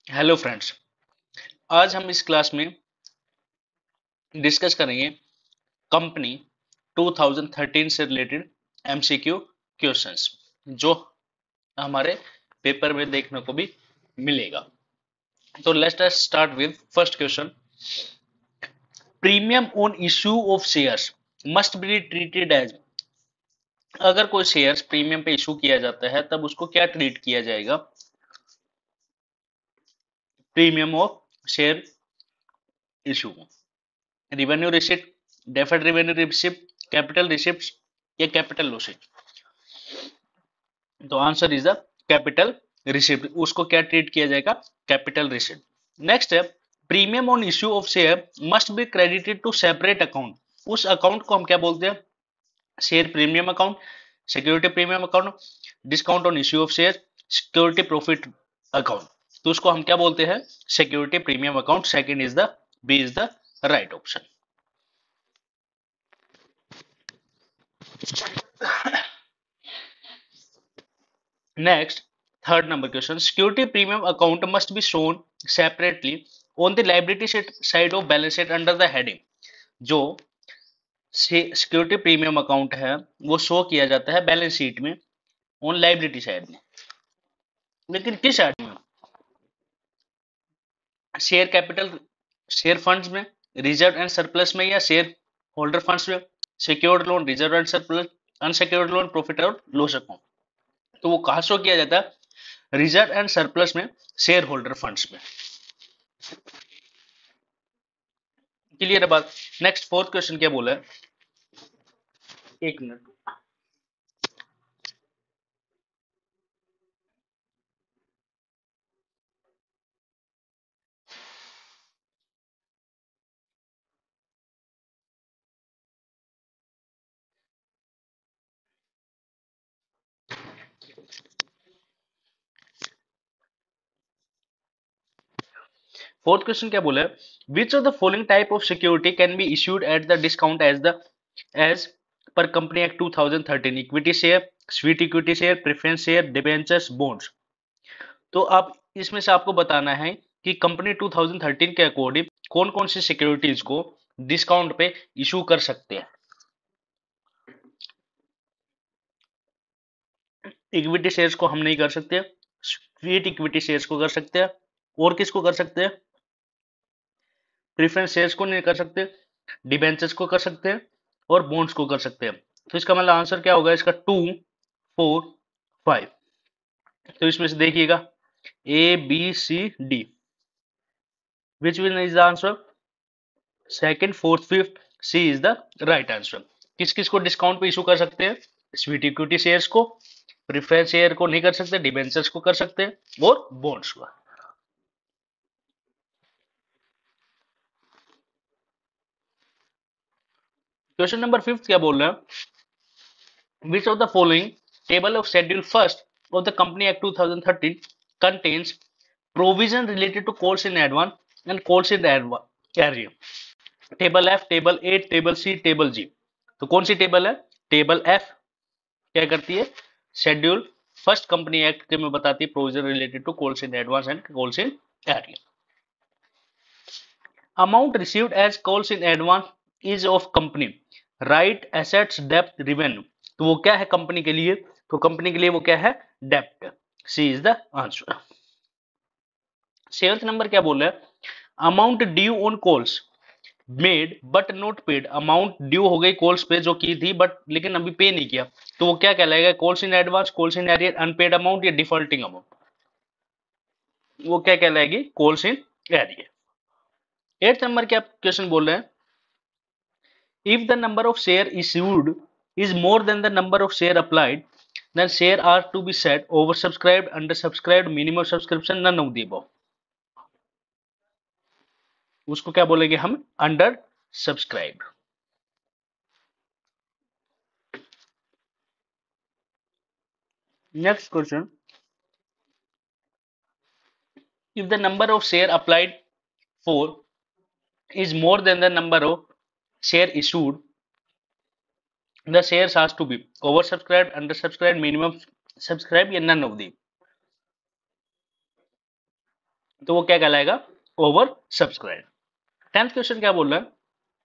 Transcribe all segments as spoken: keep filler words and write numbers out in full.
Hello friends. आज हम इस क्लास में डिस्कस करेंगे कंपनी ट्वेंटी थर्टीन से रिलेटेड एमसीक्यू क्वेश्चंस जो हमारे पेपर में देखने को भी मिलेगा। तो let's us start with first question. Premium on issue of shares must be treated as. अगर कोई शेयर्स प्रीमियम पे इशू किया जाता है तब उसको क्या ट्रीट किया जाएगा? Premium of share issue, revenue receipt, deferred revenue receipt, capital receipt या कैपिटल लॉसेज। तो answer is the capital receipt. उसको क्या ट्रीट किया जाएगा? Capital receipt. नेक्स्ट है premium on issue of share must be credited to separate account. उस account को हम क्या बोलते हैं? Share premium account, security premium account, discount on issue of share, security profit account. तो उसको हम क्या बोलते हैं? Security premium account. Second is the B is the right option. Next, third number question. Security premium account must be shown separately on the liability side of balance sheet under the heading. जो security premium account है वो show किया जाता है balance sheet में on liability side में, लेकिन किस साइड में? शेयर कैपिटल, शेयर फंड्स में, रिजर्व एंड सरप्लस में, या शेयर होल्डर फंड्स में, secured loan, reserve and surplus, unsecured loan, profit और लॉस अकाउंट। तो वो कहाँ शो किया जाता है? रिजर्व एंड सरप्लस में, शेयर होल्डर फंड्स में। क्लियर है बात? नेक्स्ट फोर्थ क्वेश्चन क्या बोला है? एक मिनट। फोर्थ क्वेश्चन क्या बोला है? Which of the following type of security can be issued at the discount as the as per company act two thousand thirteen? Equity share, sweet equity share, preference share, debentures, bonds. तो अब इसमें से आपको बताना है कि company two thousand thirteen के according कौन कौन सी सिक्योरिटीज को डिस्काउंट पे इशू कर सकते हैं। इक्विटी शेयर्स को हम नहीं कर सकते, स्वीट इक्विटी शेयर्स को कर सकते हैं, और किसको कर सकते हैं? प्रेफरेंस शेयर्स को नहीं कर सकते, डिबेंचर्स को कर सकते हैं, और बॉन्ड्स को कर सकते हैं। तो इसका मतलब आंसर क्या होगा इसका? Two, four, five. तो इसमें से देखिएगा A B C D, which one is the answer? Second, fourth, fifth, C is the right answer. किस किस को डिस्काउंट पे इशू कर सकते हैं? स्वीट इक्विटी शेयर्स को, प्रेफरेंस शेयर को नहीं कर सकते, डिबेंचर्स को कर सकते हैं, और बॉन्ड्स को। क्वेश्चन नंबर फिफ्थ क्या बोल रहे हैं? Which of the following table of schedule first of the Company Act twenty thirteen contains provision related to calls in advance and calls in arrear? Table F, table A, table C, table G. तो कौन सी table है? Table F क्या करती है? Schedule first company act के में बताती है provision related to calls in advance and calls in arrear. Amount received as calls in advance is of company right assets डेप्ट रिवेन्यू। तो वो क्या है कंपनी के लिए? तो कंपनी के लिए वो क्या है? डेप्ट। C is the answer. Seventh number क्या बोल रहा है? Amount due on calls made but not paid. Amount due हो गई कॉल्स पे जो की थी बट लेकिन अभी पे नहीं किया, तो वो क्या कहलाएगा? Calls in advance, calls in arrear, unpaid amount या डिफॉल्टिंग अमाउंट? वो क्या कहलाएगी? Calls in arrear. Eight number क्या क्वेश्चन बोल रहे हैं? If the number of share issued is more than the number of share applied, then share are to be set oversubscribed, undersubscribed, minimum subscription, none of the above. उसको क्या बोलेंगे हम? Under subscribe. Next question, if the number of share applied for is more than the number of share issued, the shares has to be oversubscribed, undersubscribed, minimum subscribed या none of the। तो वो क्या कहलाएगा, over subscribe. Tenth question क्या बोल रहा है,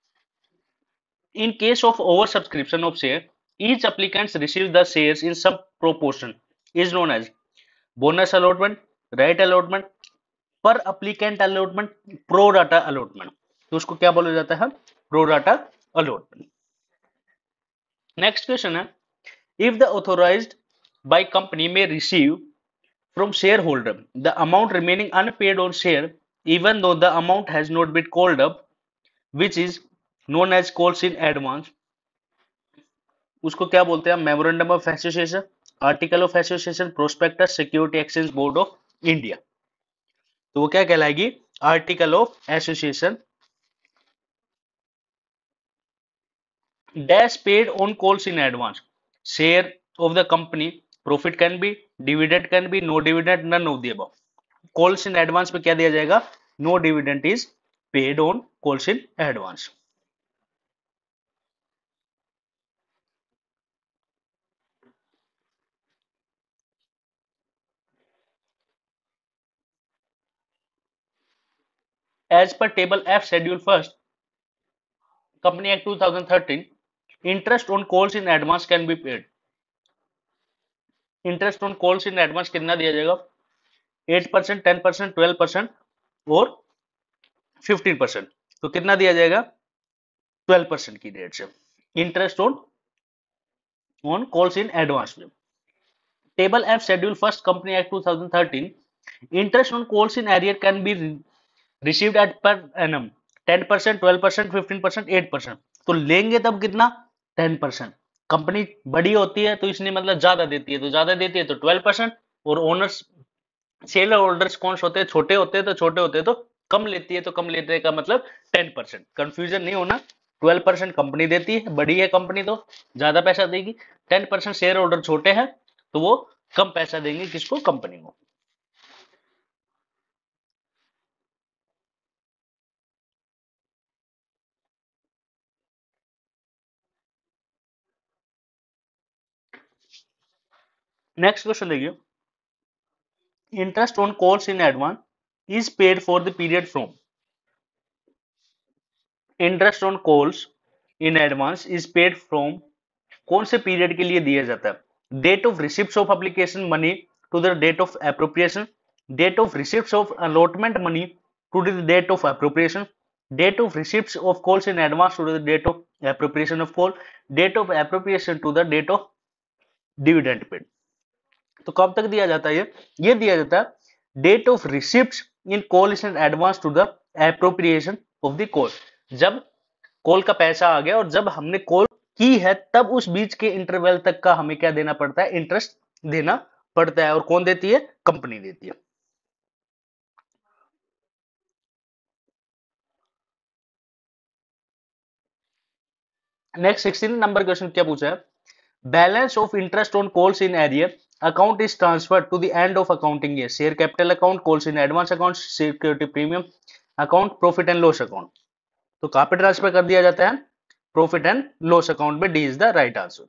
in case of over subscription of share each applicants receive the shares in some proportion is known as bonus allotment, right allotment, per applicant allotment, pro rata allotment। तो उसको क्या बोला जाता है, pro rata allotment। Next question है, if the authorized by company may receive from shareholder the amount remaining unpaid on share even though the amount has not been called up, which is known as calls in advance। उसको क्या बोलते हैं, memorandum of association, article of association, prospectus, security exchange board of India. तो वो क्या कहलाएगी, article of association. Dash paid on calls in advance, share of the company, profit can be, dividend can be, no dividend, none of the above. Calls in advance पे क्या दिया जाएगा, no dividend is paid on calls in advance. As per table F schedule first Company Act twenty thirteen, interest on calls in advance can be paid। Interest on calls in advance कितना दिया जाएगा, eight percent, ten percent, twelve percent और fifteen percent. तो कितना दिया जाएगा, twelve percent की rate से interest on on calls in advance में। Table F schedule first company act twenty thirteen, interest on calls in arrear can be received at per annum ten percent, twelve percent, fifteen percent, eight percent. तो लेंगे तब कितना, ten percent. Company बड़ी होती है तो इसने मतलब ज्यादा देती है, तो ज्यादा देती है तो ट्वेल्व परसेंट, और ओनर्स शेयर होल्डर्स कौन होते हैं, छोटे होते हैं तो छोटे होते हैं तो कम लेती है, तो कम लेते का मतलब टेन परसेंट। कंफ्यूजन नहीं होना, ट्वेल्व परसेंट कंपनी देती है, बड़ी है कंपनी तो ज्यादा पैसा देगी, टेन परसेंट शेयर होल्डर छोटे हैं तो वो कम पैसा देंगे, किसको, कंपनी को। नेक्स्ट क्वेश्चन देखिए, interest on calls in advance is paid for the period from, interest on calls in advance is paid from, कौन से पीरियड के लिए दिया जाता है, date of receipt of application money to the date of appropriation, date of receipt of allotment money to the date of appropriation, date of receipt of calls in advance to the date of appropriation of call, date of appropriation to the date of dividend paid. तो कब तक दिया जाता है ये ये दिया जाता है date of receipt in call in advance to the appropriation of the call. जब कॉल का पैसा आ गया और जब हमने कॉल की है तब उस बीच के इंटरवल तक का हमें क्या देना पड़ता है, इंटरेस्ट देना पड़ता है। और कौन देती है, कंपनी देती है। नेक्स्ट सिक्सटीन नंबर क्वेश्चन क्या पूछा है, balance of interest on calls in arrear account is transfer to the end of accounting year, share capital account, calls in advance account, security premium account, profit and loss account. तो कहां पे transfer कर दिया जाता है, profit and loss account में। D is the right answer.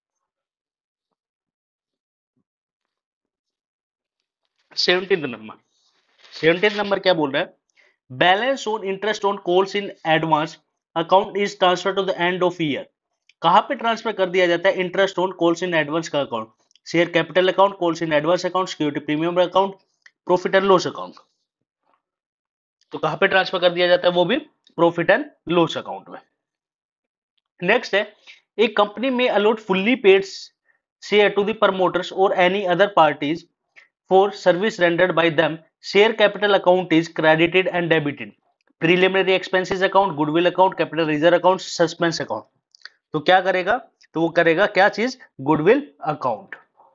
Seventeen number seventeen number क्या बोल रहा है, balance on interest on calls in advance account is transfer to the end of year. कहां पे ट्रांसफर कर दिया जाता है interest on calls in advance का account, share capital account, calls in advance account, security premium account, profit and loss account. तो कहां पे ट्रांसफर कर दिया जाता है, वो भी प्रॉफिट एंड लॉस अकाउंट में। नेक्स्ट है, एक कंपनी में allot fully paid share to the promoters और any other parties for service rendered by them, share capital account is credited and debited, preliminary expenses account, goodwill account, capital reserve account, suspense account. तो क्या करेगा, तो वो करेगा क्या चीज, goodwill account.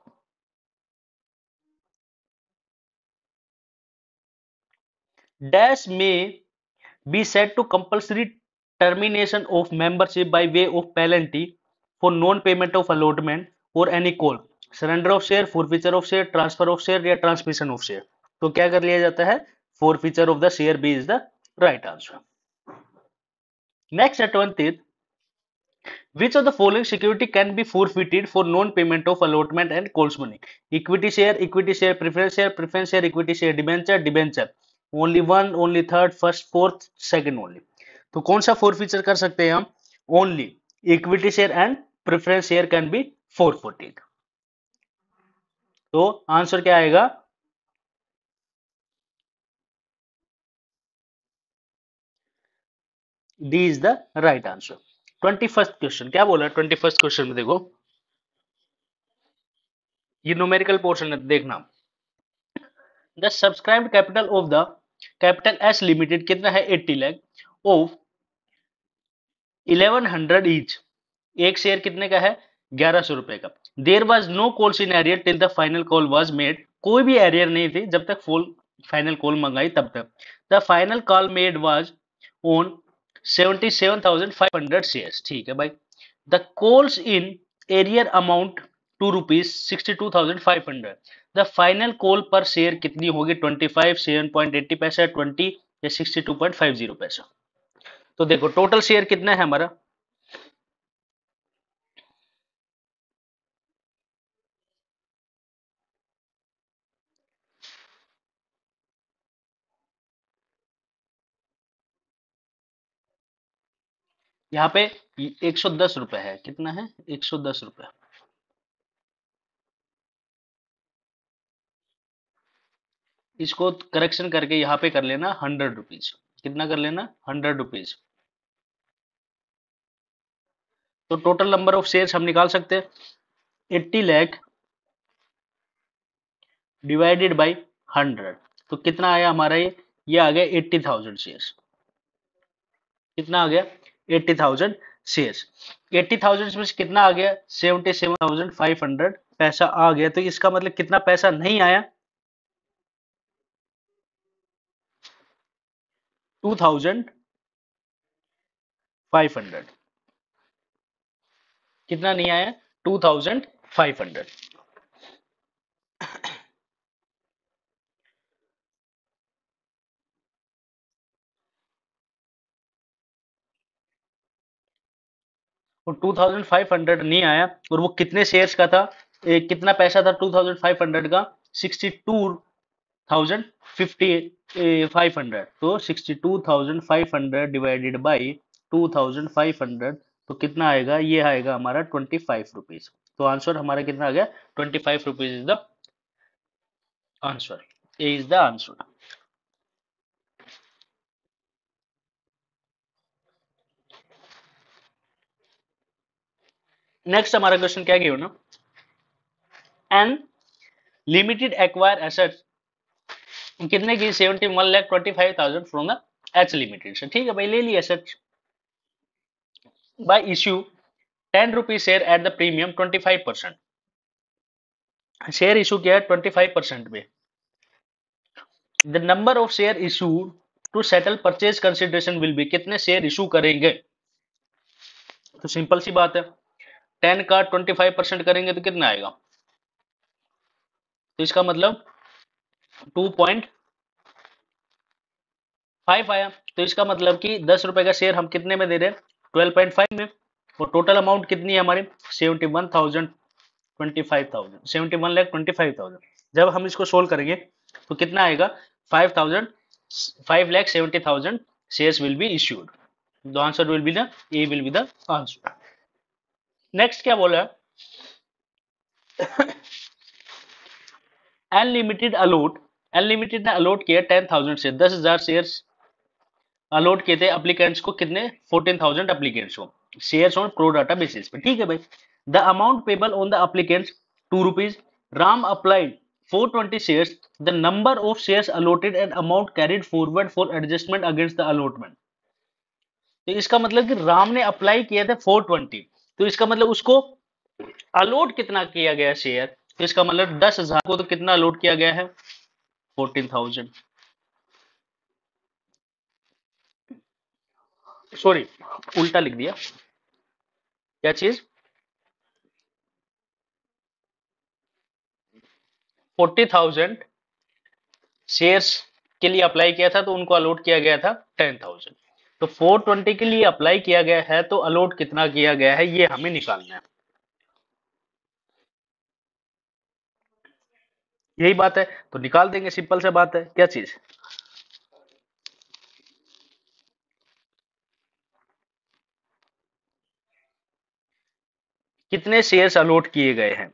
Dash में be set to compulsory termination of membership by way of penalty for non payment of allotment और any call, surrender of share, forfeiture of share, transfer of share या ट्रांसमिशन ऑफ शेयर। तो क्या कर लिया जाता है, forfeiture of the share. B is the right answer. Next है twenty, which of the following security can be forfeited for non-payment of allotment and calls money, equity share, equity share, preference share, preference share, equity share, debenture, debenture, only one, only third, first, fourth, second only. तो कौन सा forfeiture कर सकते हैं हम? Only equity share and preference share can be forfeited. तो answer क्या आएगा? D is the right answer. Twenty first question क्या बोला? ट्वेंटी फर्स्ट क्वेश्चन में देखो, ये न्यूमेरिकल पोर्शन है, देखना। The subscribed capital of the capital S limited कितना है? Eighty lakh of eleven hundred each. एक शेयर कितने का है? ग्यारह सौ रुपए का। There was no calls in arrear till the final call was made. कोई भी एरियर नहीं थी जब तक फुल फाइनल कॉल मंगाई तब तक। The final call made was on seventy seven thousand five hundred shares. ठीक है भाई। The calls in arrear amount to rupees sixty two thousand five hundred. The final call per share कितनी होगी? Twenty five, seven point eighty paisa, twenty या sixty two point five zero paisa. तो देखो total share कितना है हमारा? यहाँ पे एक सौ दस रुपए है। कितना है? एक सौ दस रुपए। इसको करेक्शन करके यहाँ पे कर लेना हंड्रेड रुपीज। कितना कर लेना? Hundred rupees. तो टोटल नंबर ऑफ शेयर्स हम निकाल सकते हैं। Eighty lakh divided by hundred. तो कितना आया हमारा? ये ये आ गया एट्टी थाउजेंड शेयर्स। कितना आ गया? Eighty thousand shares. Eighty thousand में से कितना आ गया? Seventy seven thousand five hundred पैसा आ गया। तो इसका मतलब कितना पैसा नहीं आया? Two thousand five hundred. कितना नहीं आया? Two thousand five hundred. और टू थाउजेंड फाइव हंड्रेड नहीं आया। और वो कितने शेयर्स का था? ए, कितना पैसा था टू थाउजेंड फाइव हंड्रेड का? Sixty two thousand fifty five hundred. तो sixty two thousand five hundred divided by two thousand five hundred. तो कितना आएगा? ये आएगा हमारा ट्वेंटी फाइव रुपीज। तो आंसर हमारा कितना आ गया? Twenty five rupees is the answer. A is the answer. Next हमारा क्वेश्चन क्या गिवन ना? एन लिमिटेड एक्वायर एसेट कितने की? Seventy one lakh twenty five thousand from the H limited से। ठीक है भाई, ले लिया asset by issue ten rupees share at the premium twenty five percent. Share issue किया है ट्वेंटी फाइव परसेंट पे। The number of share issue to settle purchase consideration will be. कितने शेयर इशू करेंगे? तो सिंपल सी बात है, ten का ट्वेंटी फाइव परसेंट करेंगे तो कितना आएगा? तो इसका मतलब टू पॉइंट फाइव आया। तो इसका मतलब कि दस रुपए का शेयर हम कितने में दे रहे हैं? ट्वेल्व पॉइंट फाइव में। और टोटल अमाउंट कितनी है हमारी? Seventy one thousand twenty five thousand seventy one lakh twenty five thousand. जब हम इसको सोल्व करेंगे तो कितना आएगा? Five thousand five lakh seventy thousand shares will be issued. The answer will be the A will be the answer. Next क्या बोला है? अनलिमिटेड अलॉट अनलिमिटेड ने अलॉट किया टेन थाउजेंड शेयर, दस हजार शेयर अलॉट किए थे अप्लीकेंट्स को। कितने? फोर्टीन थाउजेंड अप्लीकेंट्स को। Shares on pro rata basis पे। ठीक है भाई। The amount payable on the applicants two rupees. Ram applied four twenty shares. The number of shares allotted and amount carried forward for adjustment against the allotment. तो इसका मतलब कि राम ने apply किया था फोर ट्वेंटी। तो इसका मतलब उसको अलॉट कितना किया गया शेयर? तो इसका मतलब दस हजार को तो कितना अलॉट किया गया है? Fourteen thousand. सॉरी, उल्टा लिख दिया। क्या चीज? फोर्टी थाउजेंड शेयर्स के लिए अप्लाई किया था तो उनको अलॉट किया गया था टेन थाउजेंड। तो फोर ट्वेंटी के लिए अप्लाई किया गया है तो अलॉट कितना किया गया है ये हमें निकालना है। यही बात है, तो निकाल देंगे। सिंपल सा बात है। क्या चीज? कितने शेयर्स अलॉट किए गए हैं।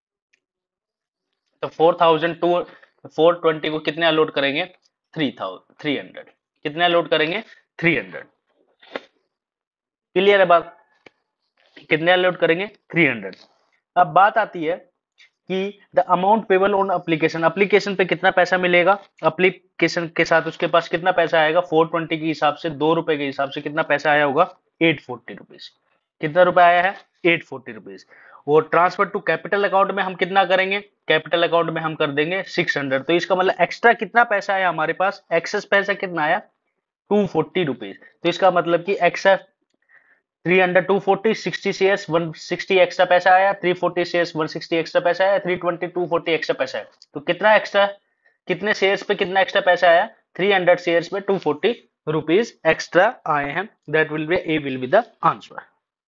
तो four thousand two four twenty को कितने अलॉट करेंगे, थ्री थाउजेंड थ्री हंड्रेड। कितने अलॉट करेंगे, थ्री हंड्रेड। क्लियर है बात, कितने अलॉट करेंगे, थ्री हंड्रेड। अब बात आती है कि the amount payable on application, application पे कितना पैसा मिलेगा, एप्लीकेशन के साथ उसके पास कितना पैसा आएगा, फोर ट्वेंटी के हिसाब से, दो रुपए के हिसाब से कितना पैसा आया होगा, एट फोर्टी रुपीज। कितना रुपए आया है, एट फोर्टी रुपीज। और ट्रांसफर टू कैपिटल अकाउंट में हम कितना करेंगे, कैपिटल अकाउंट में हम कर देंगे सिक्स हंड्रेड। तो इसका मतलब एक्स्ट्रा कितना पैसा आया हमारे पास, एक्सेस पैसा कितना आया, टू फोर्टी रुपीज। तो इसका मतलब कि excess three hundred two forty, sixty shares one sixty extra पैसा आया, three forty shares one sixty extra पैसा आया, three twenty two forty extra पैसा आया। तो कितना एक्स्ट्रा, कितने शेयर्स पे कितना एक्स्ट्रा पैसा आया, थ्री हंड्रेड शेयर्स पे टू फोर्टी रुपीज एक्स्ट्रा आए हैं। That will be, A will be the answer.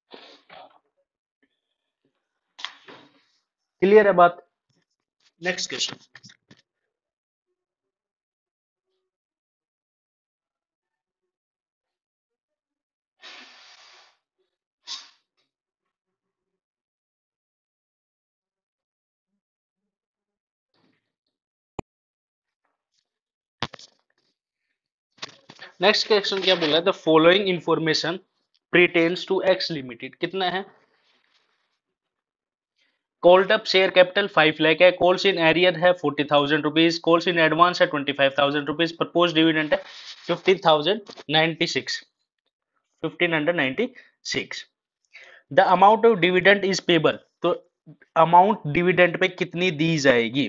Clear है बात। Next question. नेक्स्ट क्वेश्चन क्या बोला है, the following information pertains to X limited. कितना है, called up share capital five lakh है, कॉल्स इन एरियर है forty thousand rupees, calls in advance है twenty five thousand rupees, propose dividend है fifteen thousand ninety six fifteen hundred ninety six. The amount of dividend is payable, तो amount dividend पे कितनी दी जाएगी।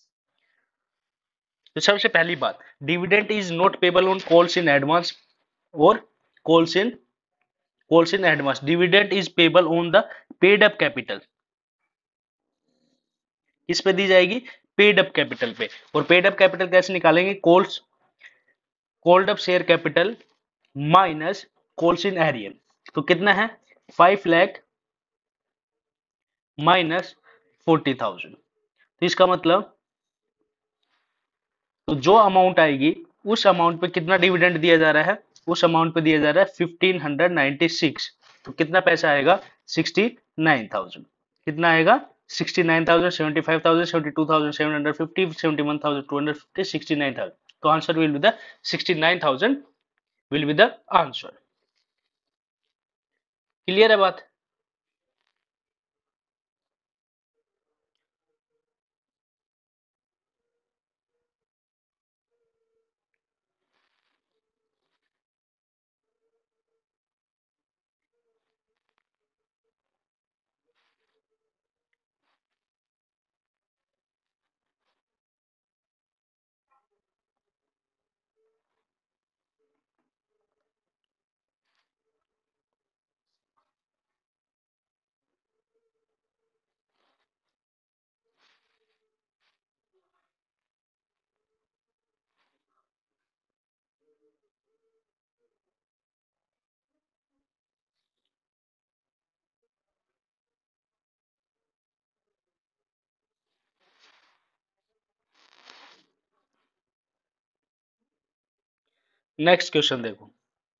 तो सबसे पहली बात, dividend is not payable on calls in advance और calls in calls in advance. Dividend is payable on the paid up capital. किस पे दी जाएगी, पेड अप कैपिटल पे। और पेड अप कैपिटल कैसे निकालेंगे, calls called up share capital minus calls in arrear. तो कितना है, five lakh minus forty thousand. तो इसका मतलब, तो जो अमाउंट आएगी उस अमाउंट पे कितना डिविडेंड दिया जा रहा है, उस अमाउंट पे दिया जा रहा है फिफ्टीन हंड्रेड नाइनटी सिक्स। तो कितना पैसा आएगा, सिक्सटी नाइन थाउजेंड। कितना आएगा, sixty nine thousand, seventy five thousand, seventy two thousand seven hundred fifty, seventy one thousand two hundred fifty, sixty nine thousand. तो answer will be the sixty nine thousand will be the answer. Clear है बात। Next question देखो,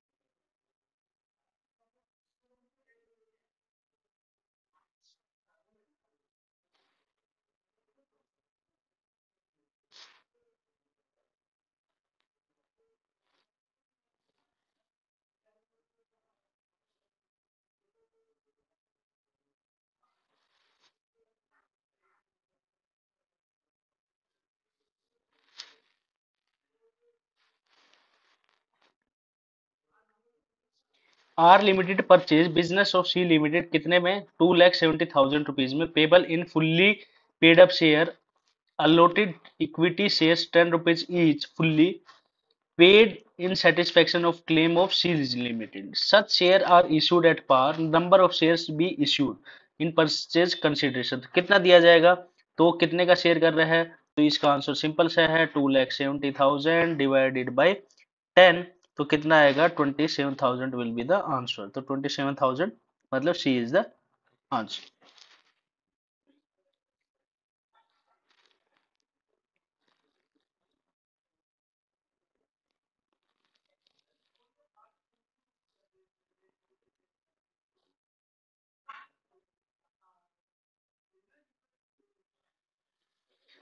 R limited purchase business of C limited कितने में, two lakh seventy thousand rupees में, payable in fully paid up share, allotted equity shares ten rupees each, fully paid in satisfaction of claim of Series Limited. Such shares are issued at par. Number of shares be issued in purchase consideration. तो कितना दिया जाएगा, तो कितने का share कर रहा है, तो इसका आंसर सिंपल सा है, two lakh seventy thousand divided by ten. तो कितना आएगा, twenty seven thousand will be the answer. तो ट्वेंटी सेवन थाउजेंड मतलब C is the answer.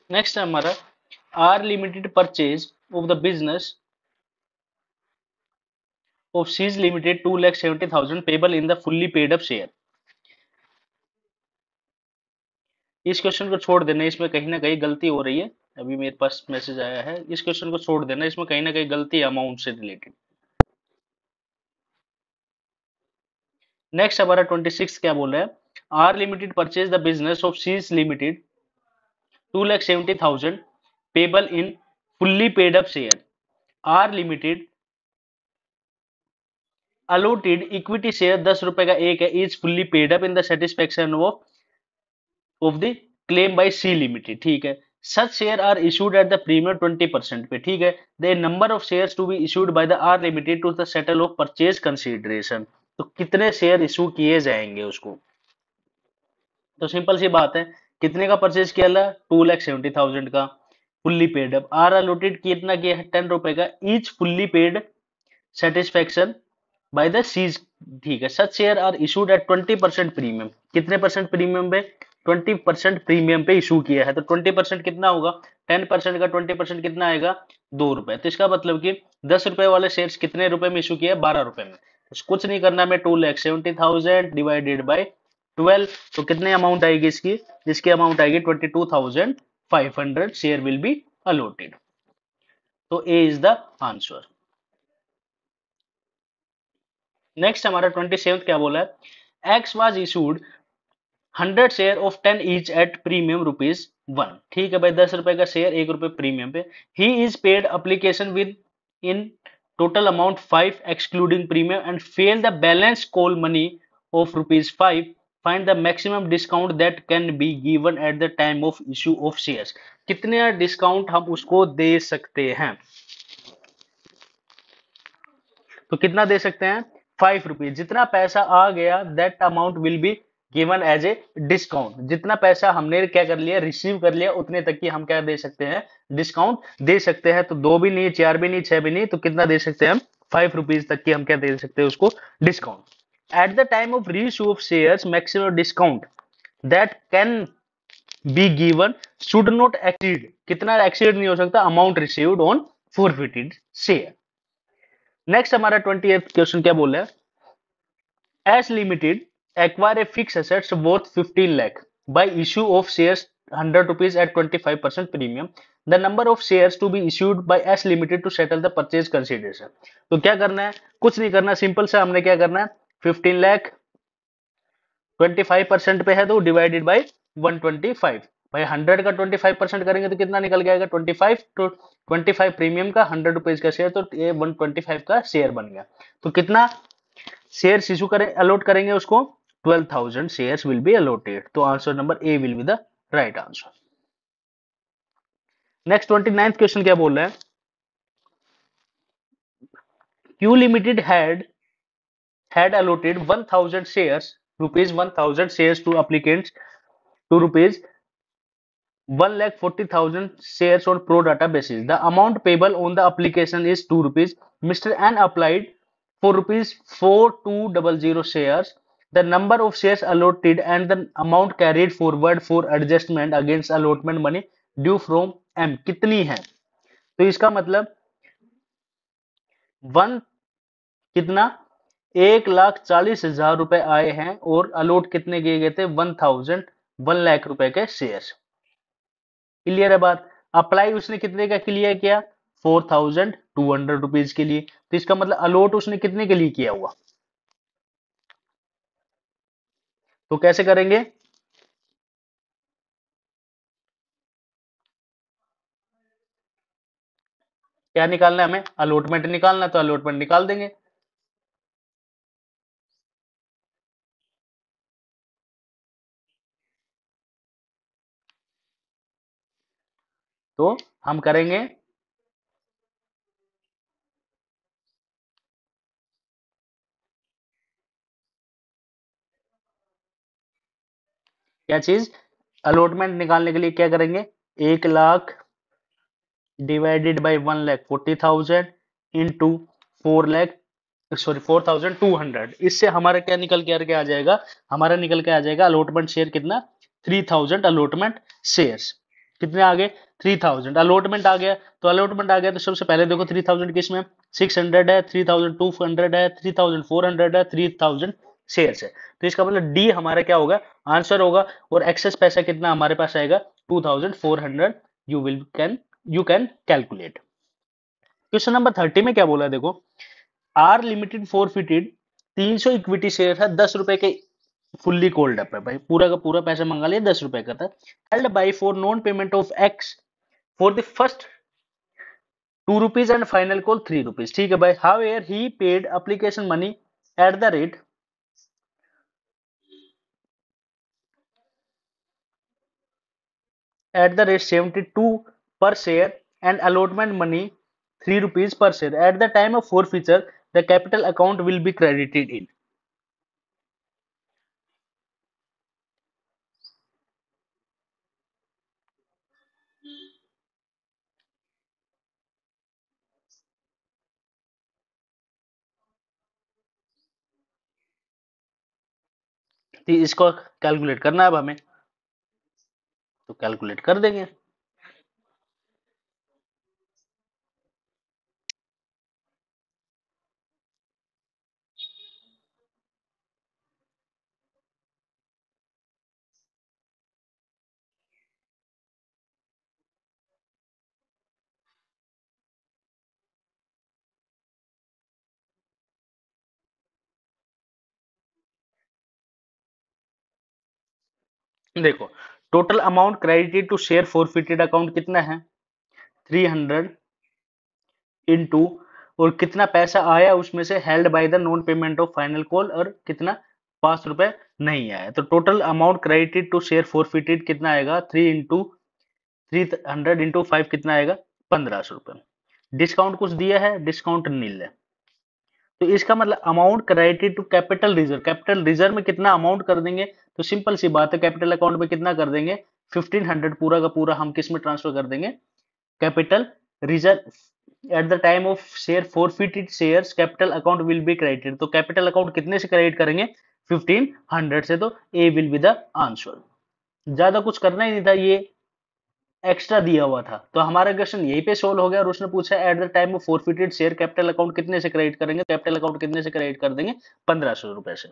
Next है हमारा R limited purchase of the business of C's limited two lakh seventy thousand payable in the fully paid up share. इस question को छोड़ देना, इसमें कहीं ना कहीं गलती हो रही है। अभी मेरे पास मैसेज आया है, इस क्वेश्चन को छोड़ देना, इसमें कहीं ना कहीं गलती है अमाउंट से रिलेटेड। नेक्स्ट हमारा ट्वेंटी सिक्स क्या बोल रहा है, R limited purchase the business of C's limited two lakh seventy thousand payable in fully paid up share. R limited allotted equity share दस रुपए का एक है, is fully paid up in the satisfaction of of the claim by C limited. ठीक है, such share are issued at the premium twenty percent पे। ठीक है, the number of shares to be issued by the R limited to the settle of purchase consideration. तो कितने share issue किए जाएंगे उसको, तो सिंपल सी बात है, कितने का परचेज किया ला, टू लैख सेवेंटी थाउजेंड का fully paid up. R allotted कितना किया है, टेन रुपए का, each fully paid satisfaction by the C's. ठीक है, such share are issued at twenty percent premium. कितने परसेंट प्रीमियम पे, ट्वेंटी परसेंट प्रीमियम पे इशू किया है, तो ट्वेंटी परसेंट कितना होगा, टेन परसेंट का ट्वेंटी परसेंट कितना आएगा, दो रुपए। तो इसका मतलब कि दस रुपए वाले शेयर्स कितने रुपए में इशू किया है, बारह रुपए में। तो कुछ नहीं करना, मैं two lakh seventy thousand divided by twelve, तो कितने अमाउंट आएगी इसकी, इसकी अमाउंट आएगी twenty two thousand five hundred share will be allotted. तो A is the answer. Next हमारा ट्वेंटी सेवन क्या बोला है, X was issued hundred share of ten each at premium rupees one. ठीक है भाई, दस रुपए का शेयर, एक रुपए प्रीमियम पे। He is paid application with in total amount five excluding premium and fail the balance call money of rupees five. Find the maximum discount that can be given at the time of issue of shares. कितने discount हम उसको दे सकते हैं, तो कितना दे सकते हैं, five rupees. जितना पैसा आ गया that amount will be given as a discount. जितना पैसा हमने क्या कर लिया, रिसीव कर लिया, उतने तक की हम क्या दे सकते हैं, डिस्काउंट दे सकते हैं। तो दो भी नहीं, चार भी नहीं, छह भी नहीं, तो कितना दे सकते हैं हम, फाइव रुपीज तक की हम क्या दे सकते हैं उसको, discount. At the time of reissue of shares maximum discount that can be given should not exceed. कितना एक्सीड नहीं हो सकता, amount received on forfeited share. Next हमारा ट्वेंटी एथ क्वेश्चन क्या बोल रहा है, S limited acquire a fix assets worth fifteen lakh by issue of shares hundred rupees at twenty five percent premium. The number of shares to be issued by S limited to settle the purchase consideration. तो क्या करना है, कुछ नहीं करना, simple से हमने क्या करना है, fifteen lakh twenty five percent पे है तो divided by one twenty five. भाई हंड्रेड का ट्वेंटी फाइव परसेंट करेंगे तो कितना निकल के आएगा, ट्वेंटी फाइव, तो ट्वेंटी फाइव प्रीमियम का, हंड्रेड रुपीज का शेयर, तो ये वन ट्वेंटी फाइव का शेयर बन गया। तो कितना शेयर इशू करें, अलॉट करेंगे उसको, twelve thousand shares will be allotted. तो answer number A will be the right answer. Next twenty ninth question क्या बोल रहा है, Q limited had had allotted one thousand shares rupees one thousand shares to applicants to rupees one lakh forty thousand shares on pro rata basis. The amount payable on the application is two rupees. Mr. N applied for rupees four two zero zero shares. The number of shares allotted and the amount carried forward for adjustment against allotment money due from M कितनी है, तो इसका मतलब one कितना, एक लाख चालीस हजार रुपए आए हैं और अलॉट कितने किए गए थे, वन थाउजेंड वन लाख रुपए के शेयर। क्लियर है बात। अप्लाई उसने कितने का क्लियर किया, four thousand two hundred rupees के लिए। तो इसका मतलब अलॉट उसने कितने के लिए किया हुआ, तो कैसे करेंगे, क्या निकालना है हमें, अलॉटमेंट निकालना, तो अलॉटमेंट निकाल देंगे। तो हम करेंगे क्या चीज, अलॉटमेंट निकालने के लिए क्या करेंगे, एक lakh divided by one lakh forty thousand into four lakh sorry four thousand two hundred. इससे हमारा क्या निकल के आ जाएगा, हमारा निकल के आ जाएगा अलॉटमेंट शेयर कितना, थ्री थाउजेंड अलॉटमेंट शेयर्स। कितने आ गए, थ्री थाउजेंड। अलॉटमेंट आ गया, तो अलॉटमेंट आ गया तो सबसे पहले देखो थ्री थाउजेंड किसमें, सिक्स हंड्रेड है, थ्री थाउजेंड टू हंड्रेड है, थ्री थाउजेंड फोर हंड्रेड है, थ्री थाउजेंड शेयर्स है। तो इसका मतलब डी हमारा क्या होगा, आंसर होगा। और एक्सेस पैसा कितना हमारे पास आएगा, two thousand four hundred. You will can you can calculate. Question number thirty में क्या बोला है, देखो आर लिमिटेड फोरफिटेड तीन सौ इक्विटी शेयर है, दस रुपए के फुल्ली कोल्ड अप है भाई, पूरा का पूरा पैसा मंगा लिया, दस रुपए का था। Held by for non payment of X for the first two rupees and final call three rupees, ठीक है भाई। However he paid application money at the rate at the rate seventy two per share and allotment money three rupees per share at the time of forfeiture the capital account will be credited in। तो इसको calculate करना है अब हमें, तो calculate कर देंगे। देखो total amount credited to share forfeited account कितना है, थ्री हंड्रेड इनटू, और कितना पैसा आया उसमें से held by the non payment of final call, और कितना, पांच रुपए नहीं आया। तो total amount credited to share forfeited कितना आएगा, three into three hundred into five कितना आएगा, पंद्रह सौ रुपए। डिस्काउंट कुछ दिया है, डिस्काउंट नील है। तो इसका मतलब amount credited to capital reserve, capital reserve में कितना अमाउंट कर देंगे, तो सिंपल सी बात है, कैपिटल अकाउंट में कितना कर देंगे, फिफ्टीन हंड्रेड पूरा का पूरा हम किस में ट्रांसफर कर देंगे, capital reserve. At the time of share forfeited shares capital account will be credited, तो कैपिटल अकाउंट कितने से क्रेडिट करेंगे, फिफ्टीन हंड्रेड से। तो A will be the answer. ज्यादा कुछ करना ही नहीं था, ये एक्स्ट्रा दिया हुआ था। तो हमारा क्वेश्चन यहीं पे सोल्व हो गया, और उसने पूछा at the time of forfeited share capital account कितने से क्रेडिट करेंगे, कैपिटल अकाउंट कितने से क्रेडिट कर देंगे, पंद्रह सौ रुपए से।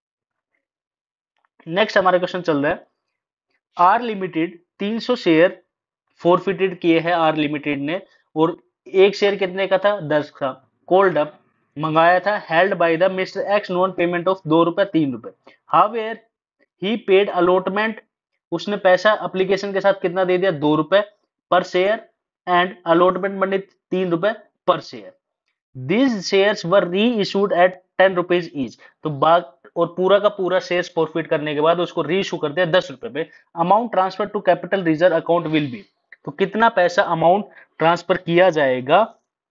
नेक्स्ट हमारा क्वेश्चन चल रहा है, आर लिमिटेड तीन सौ शेयर फोरफिटेड किए हैं आर लिमिटेड ने, और एक शेयर कितने का था, दस का, कोल्ड अप मंगाया था, held by the mister X non payment of दो रुपए तीन रुपए। However he paid allotment, उसने पैसा एप्लीकेशन के साथ कितना दे दिया, दो रुपए per share, and allotment money तीन रुपए per share. These shares were reissued at ten rupees each, तो बाग और पूरा का पूरा शेयर्स फॉरफिट करने के बाद उसको री इशू कर दिया दस रुपए पे। Amount transfer to capital reserve account will be, तो कितना पैसा अमाउंट ट्रांसफर किया जाएगा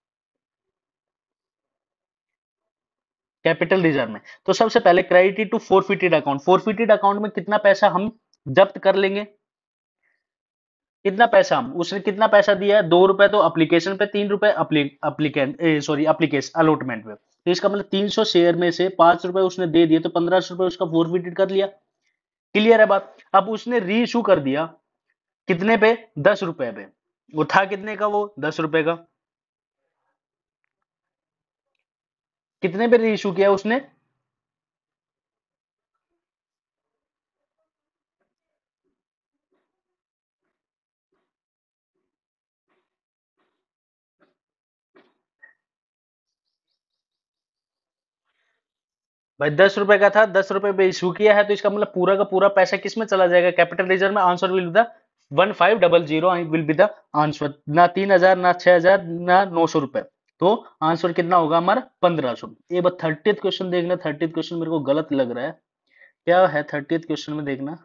कैपिटल रिजर्व में। तो सबसे पहले credit to forfeited account, forfeited account में कितना पैसा हम जब्त कर लेंगे, कितना पैसा हम, उसने कितना पैसा दिया है, दो रुपए तो एप्लीकेशन पे, तीन रुपए अप्लीकेंट सॉरी एप्लीकेशन अलॉटमेंट पे। तो इसका मतलब तीन सौ शेयर में से पांच रुपए उसने दे दिए, तो पंद्रह सौ रुपए उसका फोरफिटेड कर लिया। क्लियर है बात। अब उसने री इशू कर दिया कितने पे, दस रुपए पे। वो था कितने का, वो दस रुपए का। कितने पे री इशू किया उसने, भाई दस रुपए का था, दस रुपए पे इशू किया है, तो इसका मतलब पूरा का पूरा पैसा किस में चला जाएगा, कैपिटल रिजर्व में। Answer will be the one five double zero will be the answer, ना तीन हजार ना छह हजार ना नौ सौ रुपए। तो आंसर कितना होगा हमारा, पंद्रह सौ। ये बात थर्टीथ क्वेश्चन देखना, थर्टीथ क्वेश्चन मेरे को गलत लग रहा है, क्या है थर्टीथ क्वेश्चन में देखना,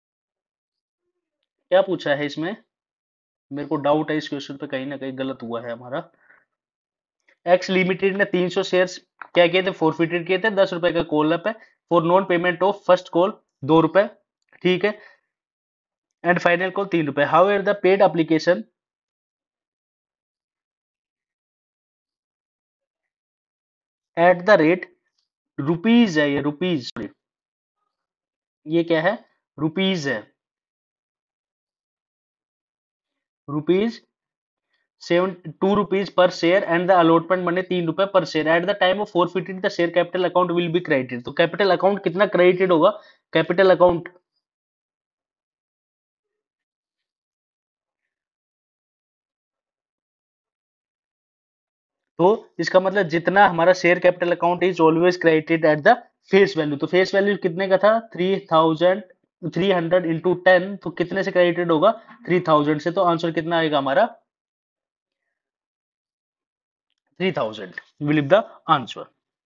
क्या पूछा है इसमें, मेरे को डाउट है इस क्वेश्चन पे कहीं ना कहीं गलत हुआ है हमारा। एक्स लिमिटेड ने तीन सौ शेयर्स क्या किए थे, फोरफिटेड किए थे, दस रुपए का कॉल अप है, for non payment of first call दो रुपए, ठीक है, एंड फाइनल कॉल तीन रुपए। However the paid application at the rate rupees है, ये रुपीज सॉरी, ये क्या है, रुपीज है, rupees seven two rupees per share and the allotment money तीन रुपए per share at the time of forfeited the share capital account will be credited. तो capital account कितना क्रेडिटेड होगा? कैपिटल अकाउंट तो इसका मतलब जितना हमारा share capital account is always credited at the face value. तो फेस वैल्यू कितने का था? Three thousand three hundred into ten, तो कितने से क्रेडिटेड होगा? थ्री थाउजेंड से। तो आंसर कितना आएगा हमारा? Three thousand will be the answer.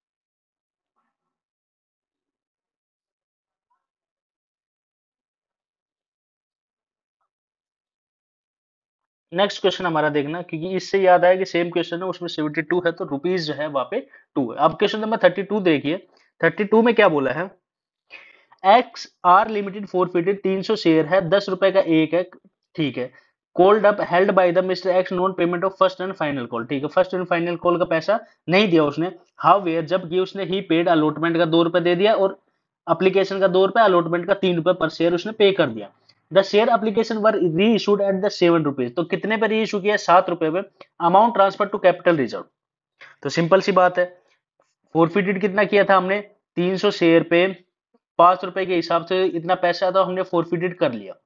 Next question हमारा देखना, क्योंकि इससे याद आया कि सेम क्वेश्चन है, उसमें सेवेंटी टू है तो रुपीज जो है वहां पे टू है। अब क्वेश्चन नंबर थर्टी टू देखिए। थर्टी टू में क्या बोला है? एक्स आर लिमिटेड फोरफिटेड तीन सौ शेयर है, दस रुपए का एक है, ठीक है। Called up held by the mister X non payment of first and final call, ठीक है। फर्स्ट एंड फाइनल कॉल का पैसा नहीं दिया उसने। हाउ वेयर जबकि उसने ही पेड अलॉटमेंट का दो रुपए दे दिया और एप्लीकेशन का दो रुपए, अलॉटमेंट का तीन रुपए पर शेयर उसने पे कर दिया। The share application were reissued at the seven rupees, तो कितने पे री इशू किया? सात रुपए पे। Amount transfer to capital reserve, तो सिंपल सी बात है, फोरफिटेड कितना किया था हमने? तीन सौ शेयर पे पांच रुपए के हिसाब से इतना पैसा था, हमने फोरफिटेड कर लिया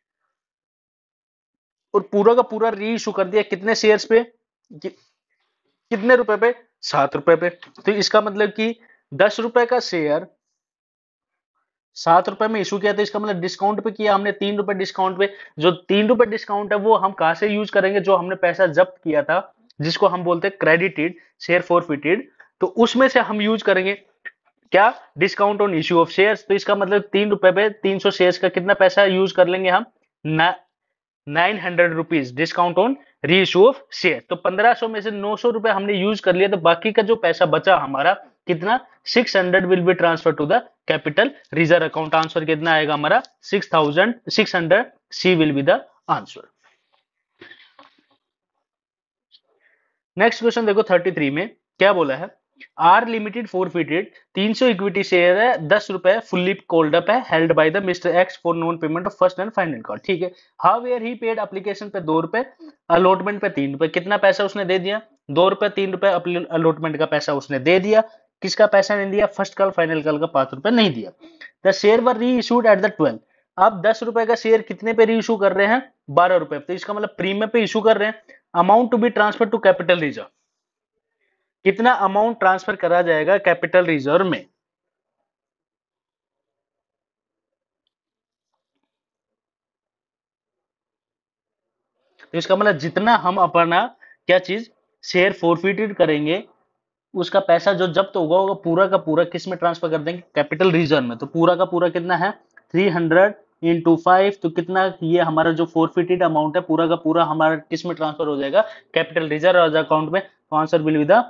और पूरा का पूरा री इशू कर दिया कितने शेयर्स पे? कि, कितने रुपए पे? सात रुपए पे। तो इसका मतलब कि दस रुपए का शेयर सात रुपए में इशू किया, तो इसका मतलब डिस्काउंट पे किया हमने तीन रुपए डिस्काउंट पे। जो तीन रुपए डिस्काउंट है वो हम कहां से यूज करेंगे? जो हमने पैसा जब्त किया था, जिसको हम बोलते हैं क्रेडिटेड शेयर फोरफिटेड, तो उसमें से हम यूज करेंगे क्या? Discount on issue of shares. तो इसका मतलब तीन रुपए पे तीन सौ शेयर्स का कितना पैसा यूज कर लेंगे हम? Nine hundred rupees discount on reissue of share. तो पंद्रह सौ में से नौ सौ रुपए हमने यूज कर लिया, तो बाकी का जो पैसा बचा हमारा कितना? Six hundred will be transfer to the capital reserve account. Answer कितना आएगा हमारा? Six thousand six hundred C will be the answer. Next question देखो थर्टी थ्री में क्या बोला है? आर लिमिटेड फोरफिटेड तीन सौ इक्विटी शेयर है, दस रुपए फुल्ली कॉल्ड अप है, held by the mister X for non payment of first and final call, ठीक है। However he paid application पे दो रुपए, अलॉटमेंट पे तीन रुपए। कितना पैसा उसने दे दिया? दो रुपए तीन रुपए अलॉटमेंट का पैसा उसने दे दिया। किसका पैसा नहीं दिया? फर्स्ट कॉल फाइनल कॉल का पांच रुपए नहीं दिया। The share were reissued at the twelve. अब दस रुपए का शेयर कितने पे री इशू कर रहे हैं? बारह रुपए। तो इसका मतलब प्रीमियम पे इशू कर रहे हैं। Amount to be transfer to capital reserve, कितना अमाउंट ट्रांसफर करा जाएगा कैपिटल रिजर्व में? तो इसका मतलब जितना हम अपना क्या चीज शेयर फोरफिटेड करेंगे, उसका पैसा जो जब्त होगा होगा पूरा का पूरा किस में ट्रांसफर कर देंगे? कैपिटल रिजर्व में। तो पूरा का पूरा कितना है? थ्री हंड्रेड इंटू फाइव, तो कितना? ये हमारा जो फोरफिटेड अमाउंट है पूरा का पूरा हमारा किस में ट्रांसफर हो जाएगा? कैपिटल रिजर्व अकाउंट में। तो answer will be the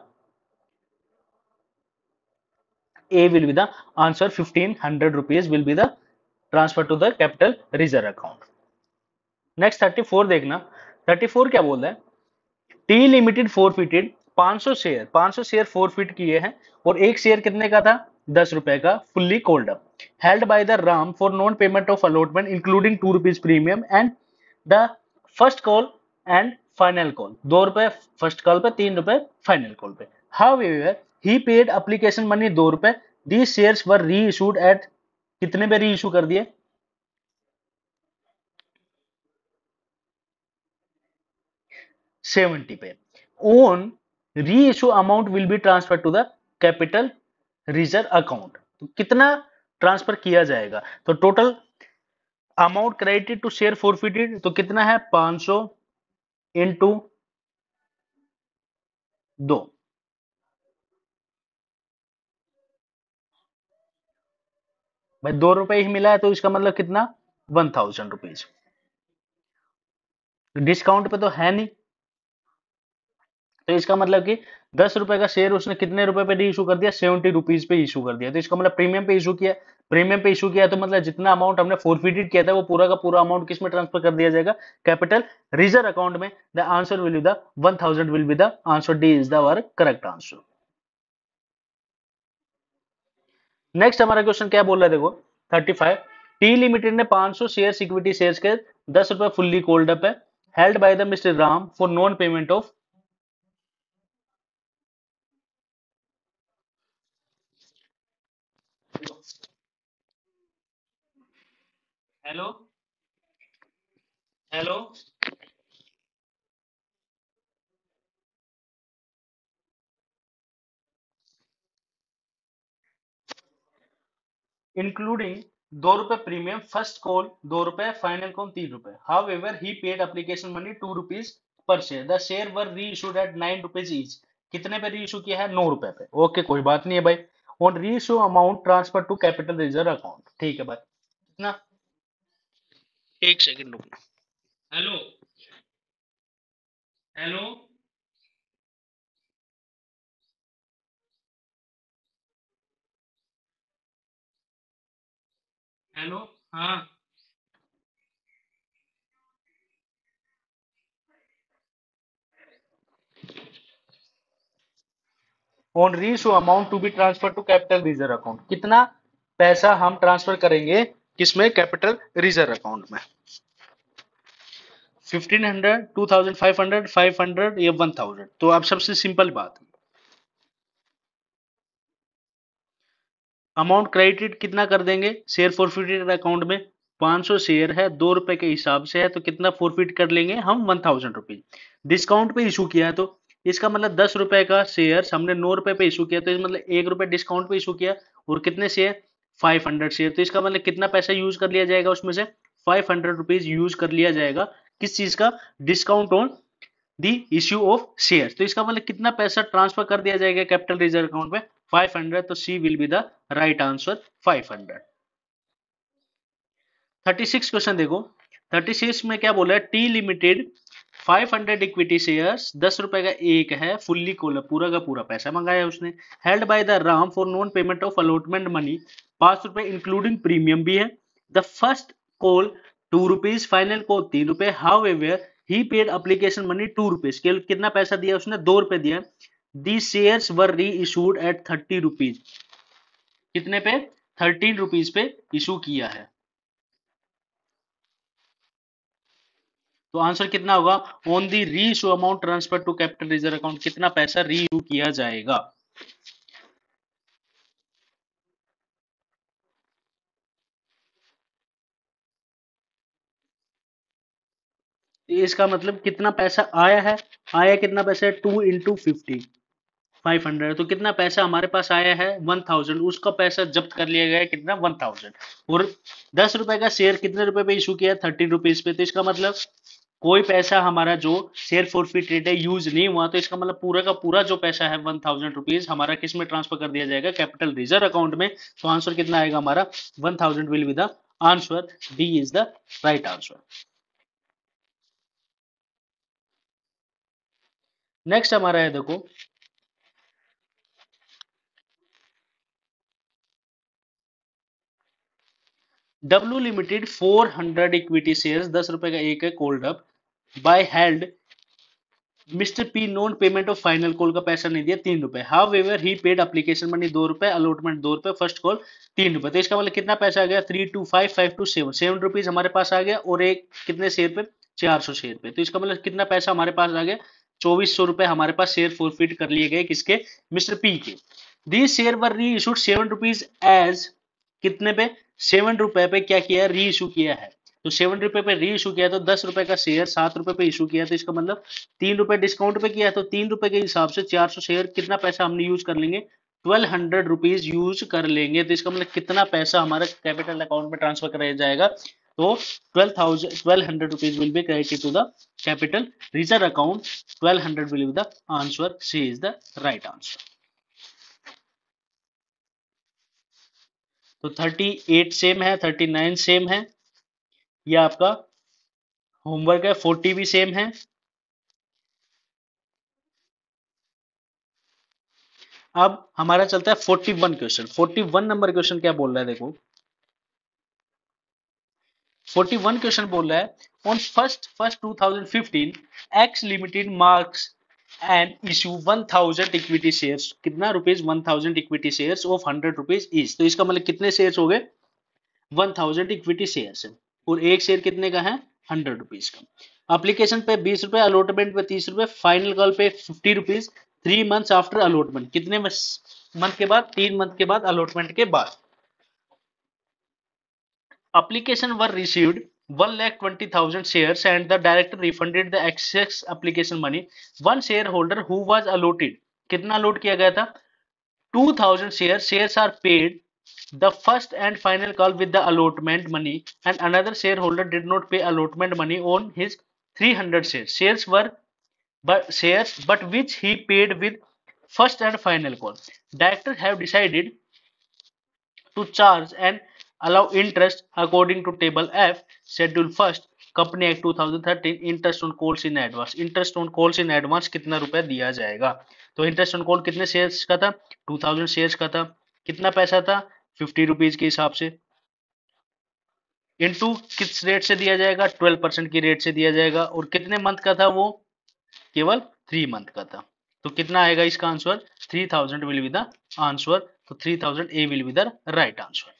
A will be the answer. fifteen hundred rupees will be the transfer to the capital reserve account. Next thirty four देखना। थर्टी फोर क्या बोल रहा है? टी लिमिटेड फोरफिटेड पांच सौ share पांच सौ शेयर फोरफिट किए हैं और एक शेयर कितने का था? दस रुपए का fully called up, held by the Ram for non payment of allotment including two rupees premium and the first call and final call. दो रुपए फर्स्ट कॉल पे, तीन रुपए फाइनल कॉल पे। However he paid application money दो रुपए। These shares were reissued eight कितने पे री इशू कर दिए? सेवेंटी पे। On reissue amount will be transfer to the capital reserve account. तो कितना ट्रांसफर किया जाएगा? तो total amount credited to share forfeited तो कितना है? पांच सौ इंटू दो, भाई दो रुपए ही मिला है तो इसका मतलब कितना? One thousand rupees. डिस्काउंट पे तो है नहीं, तो इसका मतलब कि दस रुपए का शेयर उसने कितने रुपए पे इशू कर दिया? सेवेंटी रुपीज पे इशू कर दिया। तो इसका मतलब प्रीमियम पे इशू किया। प्रीमियम पे इशू किया तो मतलब जितना अमाउंट हमने फोरफिटेड किया था वो पूरा का पूरा अमाउंट किस में ट्रांसफर कर दिया जाएगा? कैपिटल रिजर्व अकाउंट में। The answer will be the one thousand will be the answer. D is the our correct answer. Next हमारा क्वेश्चन क्या बोल रहा है देखो थर्टी फाइव। टी लिमिटेड ने पांच सौ शेयर इक्विटी शेयर्स के दस रुपए फुल्ली कोल्ड अप है held by the mister Ram for non payment of. Hello hello including दो रुपए प्रीमियम फर्स्ट कॉल दो रुपए फाइनल कॉल तीन रुपए। However he paid application money two rupees per share. The share were reissued at nine rupees each. कितने पे reissue किया है? नौ रुपए पे। ओके कोई बात नहीं है भाई। On reissue amount transfer to capital reserve account. ठीक है भाई। कितना? एक सेकंड रुकना। Hello hello hello. हाँ। On reissue amount to be transfer to capital reserve account. कितना पैसा हम ट्रांसफर करेंगे किसमें? कैपिटल रिजर्व अकाउंट में। Fifteen hundred, two thousand five hundred, five hundred या वन थाउजेंड। तो अब सबसे सिंपल बात, अमाउंट क्रेडिट कितना कर देंगे शेयर फॉरफिटेड अकाउंट में? पाँच सौ शेयर है, दो रुपए के हिसाब से है, तो कितना फॉरफिट कर लेंगे हम? One thousand rupees. डिस्काउंट पे इशू किया है तो इसका मतलब दस रुपए का शेयर हमने नौ रुपए पे इशू किया, तो इसका मतलब एक रुपए डिस्काउंट पे इशू किया। और कितने शेयर? Five hundred share. तो इसका मतलब कितना पैसा यूज कर लिया जाएगा उसमें से? फाइव हंड्रेड रुपीज यूज कर लिया जाएगा। किस चीज का? Discount on the issue of share. तो इसका मतलब कितना पैसा ट्रांसफर कर दिया जाएगा कैपिटल रिजर्व अकाउंट में? Five hundred. तो C will be the right answer, five hundred. Thirty six question देखो। थर्टी सिक्स में क्या बोला है? T limited five hundred equity shares, दस रुपए का एक है, फुल्ली कोल, पूरा का पूरा पैसा मंगाया उसने। Held by the Ram for non payment of allotment money, पांच रुपए इंक्लूडिंग प्रीमियम भी है। The first call two rupees, final call तीन रुपए। However he paid application money two rupees. कितना पैसा दिया उसने? दो रुपए दिया। दी shares were reissued eight thirty rupees. कितने पे? थर्टीन रुपीज पे इशू किया है। तो आंसर कितना होगा? On the reissue amount transfer to capital reserve account, कितना पैसा री इशू किया जाएगा? इसका मतलब कितना पैसा आया है? आया कितना पैसा है? Two into fifty, five hundred. तो कितना पैसा हमारे पास आया है? One thousand. उसका पैसा जब्त कर लिया गया है, कितना? One thousand. और दस रुपए का शेयर कितने रुपए पे इशू किया है? थर्टीन रुपीज पे। तो इसका मतलब कोई पैसा हमारा जो शेयर फॉरफिटेड है यूज नहीं हुआ, तो इसका मतलब पूरा का पूरा जो पैसा है वन थाउजेंड रुपीज हमारा किस में ट्रांसफर कर दिया जाएगा? कैपिटल रिजर्व अकाउंट में। तो आंसर कितना आएगा हमारा? One thousand will be the answer. D is the right answer. Next हमारा है देखो, W limited four hundred equity shares, दस रुपए का एक है, called up by held mister P non payment of final call का पैसा नहीं दिया, तीन रुपए। However he paid application money दो रुपए, अलॉटमेंट दो रुपए, फर्स्ट कॉल तीन रुपए। तो इसका मतलब कितना पैसा आ गया? Three two five, five two seven, seven rupees हमारे पास आ गया। और एक कितने शेयर पे? चार सौ शेयर पे। तो इसका मतलब कितना पैसा हमारे पास आ गया? चौबीस सौ रुपए हमारे पास शेयर फॉरफिट कर लिए गए, किसके? मिस्टर पी के। This share were reissued seven rupees as, कितने पे? सेवन रुपए पे क्या किया? री इशू किया है। तो सेवन रुपए पे री इशू किया, तो दस रुपए का शेयर सात रुपए पे इशू किया, तो इसका मतलब तीन रुपए डिस्काउंट पे किया है, तो तीन रुपए के हिसाब से चार सौ शेयर, कितना पैसा हमने यूज कर लेंगे? ट्वेल्व हंड्रेड रुपीज यूज कर लेंगे। तो इसका मतलब कितना पैसा हमारे कैपिटल अकाउंट में ट्रांसफर कराया जाएगा? तो twelve thousand twelve hundred rupees will be credited to the capital reserve account. Twelve hundred will be the answer. C is the right answer. तो थर्टी एट सेम है, थर्टी नाइन सेम है, ये आपका homework है। Forty भी same है। अब हमारा चलता है forty one question. Forty one number question क्या बोल रहा है देखो। फोर्टी वन क्वेश्चन बोल रहा है, on first first two thousand fifteen X limited marks and issue one thousand equity shares, कितना rupees? One thousand equity shares of hundred rupees each. तो इसका मतलब कितने शेयर्स हो गए? वन थाउजेंड इक्विटी शेयर्स है। और एक शेयर कितने का है? हंड्रेड रुपीज का। एप्लीकेशन पे बीस रुपए, अलॉटमेंट पे तीस रुपए, फाइनल कॉल पे fifty rupees, three months after allotment, कितने मंथ के बाद? तीन मंथ के बाद अलॉटमेंट के बाद। Application were received one lakh twenty thousand shares and the director refunded the excess application money. One shareholder who was allotted, कितना allot किया गया था? two thousand shares. Shares are paid the first and final call with the allotment money, and another shareholder did not pay allotment money on his three hundred shares. Shares were but shares but which he paid with first and final call. Directors have decided to charge and allow interest according to table F, schedule first, company act two thousand thirteen, interest on calls in advance. Interest on calls in advance कितना रुपया दिया जाएगा? तो interest on call कितने shares का था? Two thousand shares का था। कितना पैसा था? फिफ्टी रुपीज के हिसाब से, इनटू किस रेट से दिया जाएगा? ट्वेल्व परसेंट की रेट से दिया जाएगा। और कितने मंथ का था वो? केवल थ्री मंथ का था। तो कितना आएगा इसका आंसर? Three thousand will be the answer. तो three thousand A will be the right answer.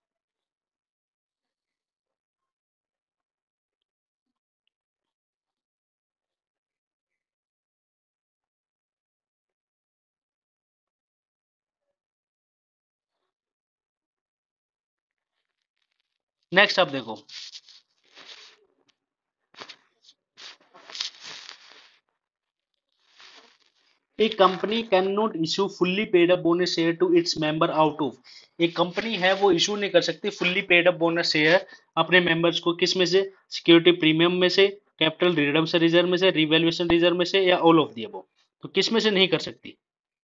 Next अब देखो, A company cannot issue fully paid up bonus share to its member out of, एक कंपनी है वो इशू नहीं कर सकती fully paid up bonus share अपने मेंबर्स को, किस में से? सिक्योरिटी प्रीमियम में से, कैपिटल रिडम्पशन रिजर्व में से, रिवैल्यूएशन रिजर्व में से, या ऑल ऑफ दी अबव। तो किस में से नहीं कर सकती?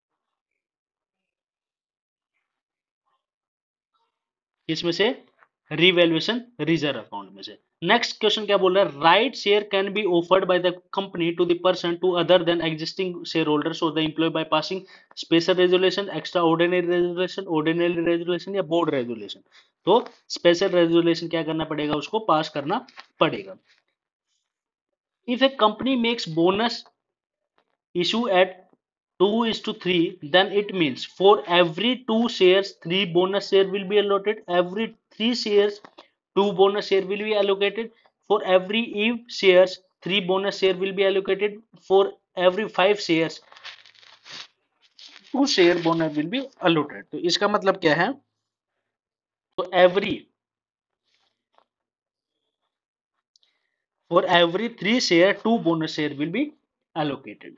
किस में से? रिवैल्यूएशन रिजर्व अकाउंट में से। नेक्स्ट क्वेश्चन क्या बोल रहा है? Right share can be offered by the company to the person to other than existing shareholders or the employee by passing special resolution, extraordinary resolution, ordinary resolution या board resolution. तो special resolution क्या करना पड़ेगा? उसको pass करना पड़ेगा। If a company makes bonus issue at two is to three, then it means for every two shares three bonus share will be allotted, every three shares two bonus share will be allocated, for every if shares three bonus share will be allocated, for every five shares two share bonus will be allotted। तो इसका मतलब क्या है? तो every for every three share two bonus share will be allocated.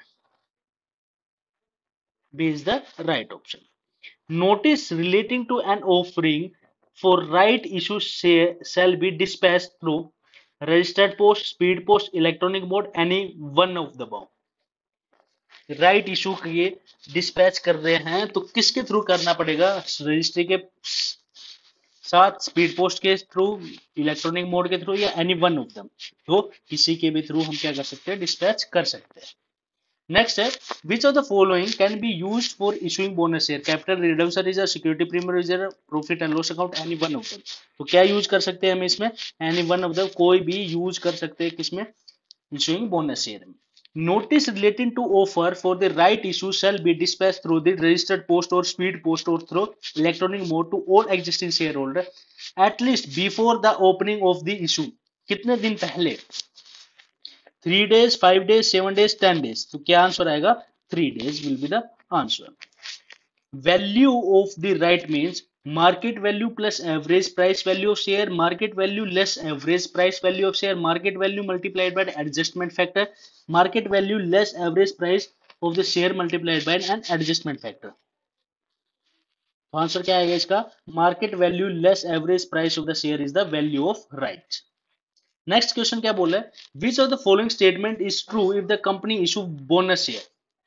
B is the right option. Notice relating to an offering for right issue shall be dispatched through registered post, speed post, electronic mode, any one of the above। Right issue के dispatch कर रहे हैं तो किसके through करना पड़ेगा? Registry के साथ, स्पीड पोस्ट के थ्रू, इलेक्ट्रॉनिक मोड के थ्रू, या एनी वन ऑफ देम। तो किसी के भी थ्रू हम क्या कर सकते हैं? डिस्पैच कर सकते हैं। नेक्स्ट है, which of the following can be used for issuing bonus share? Capital redemption reserve, security premium reserve, profit and loss account, any one of them. तो क्या यूज कर सकते हैं हम इसमें? एनी वन ऑफ देम, कोई भी यूज कर सकते हैं। किसमें? इशूइंग बोनस शेयर में। Notice relating to offer for the right issue shall be dispatch through the registered post और स्पीड पोस्ट और through electronic mode to all existing share holder at least before the opening of the issue. कितने दिन पहले? Three days, five days, seven days, ten days. तो क्या answer आएगा? Three days will be the answer. Value of the right means market value plus average price value of share, market value less average price value of share, market value multiplied by adjustment factor, market value less average price of the share multiplied by an adjustment factor. तो answer क्या आएगा इसका? Market value less average price of the share is the value of right. Next question क्या बोला है? Which of the following statement is true if the company issue bonus share?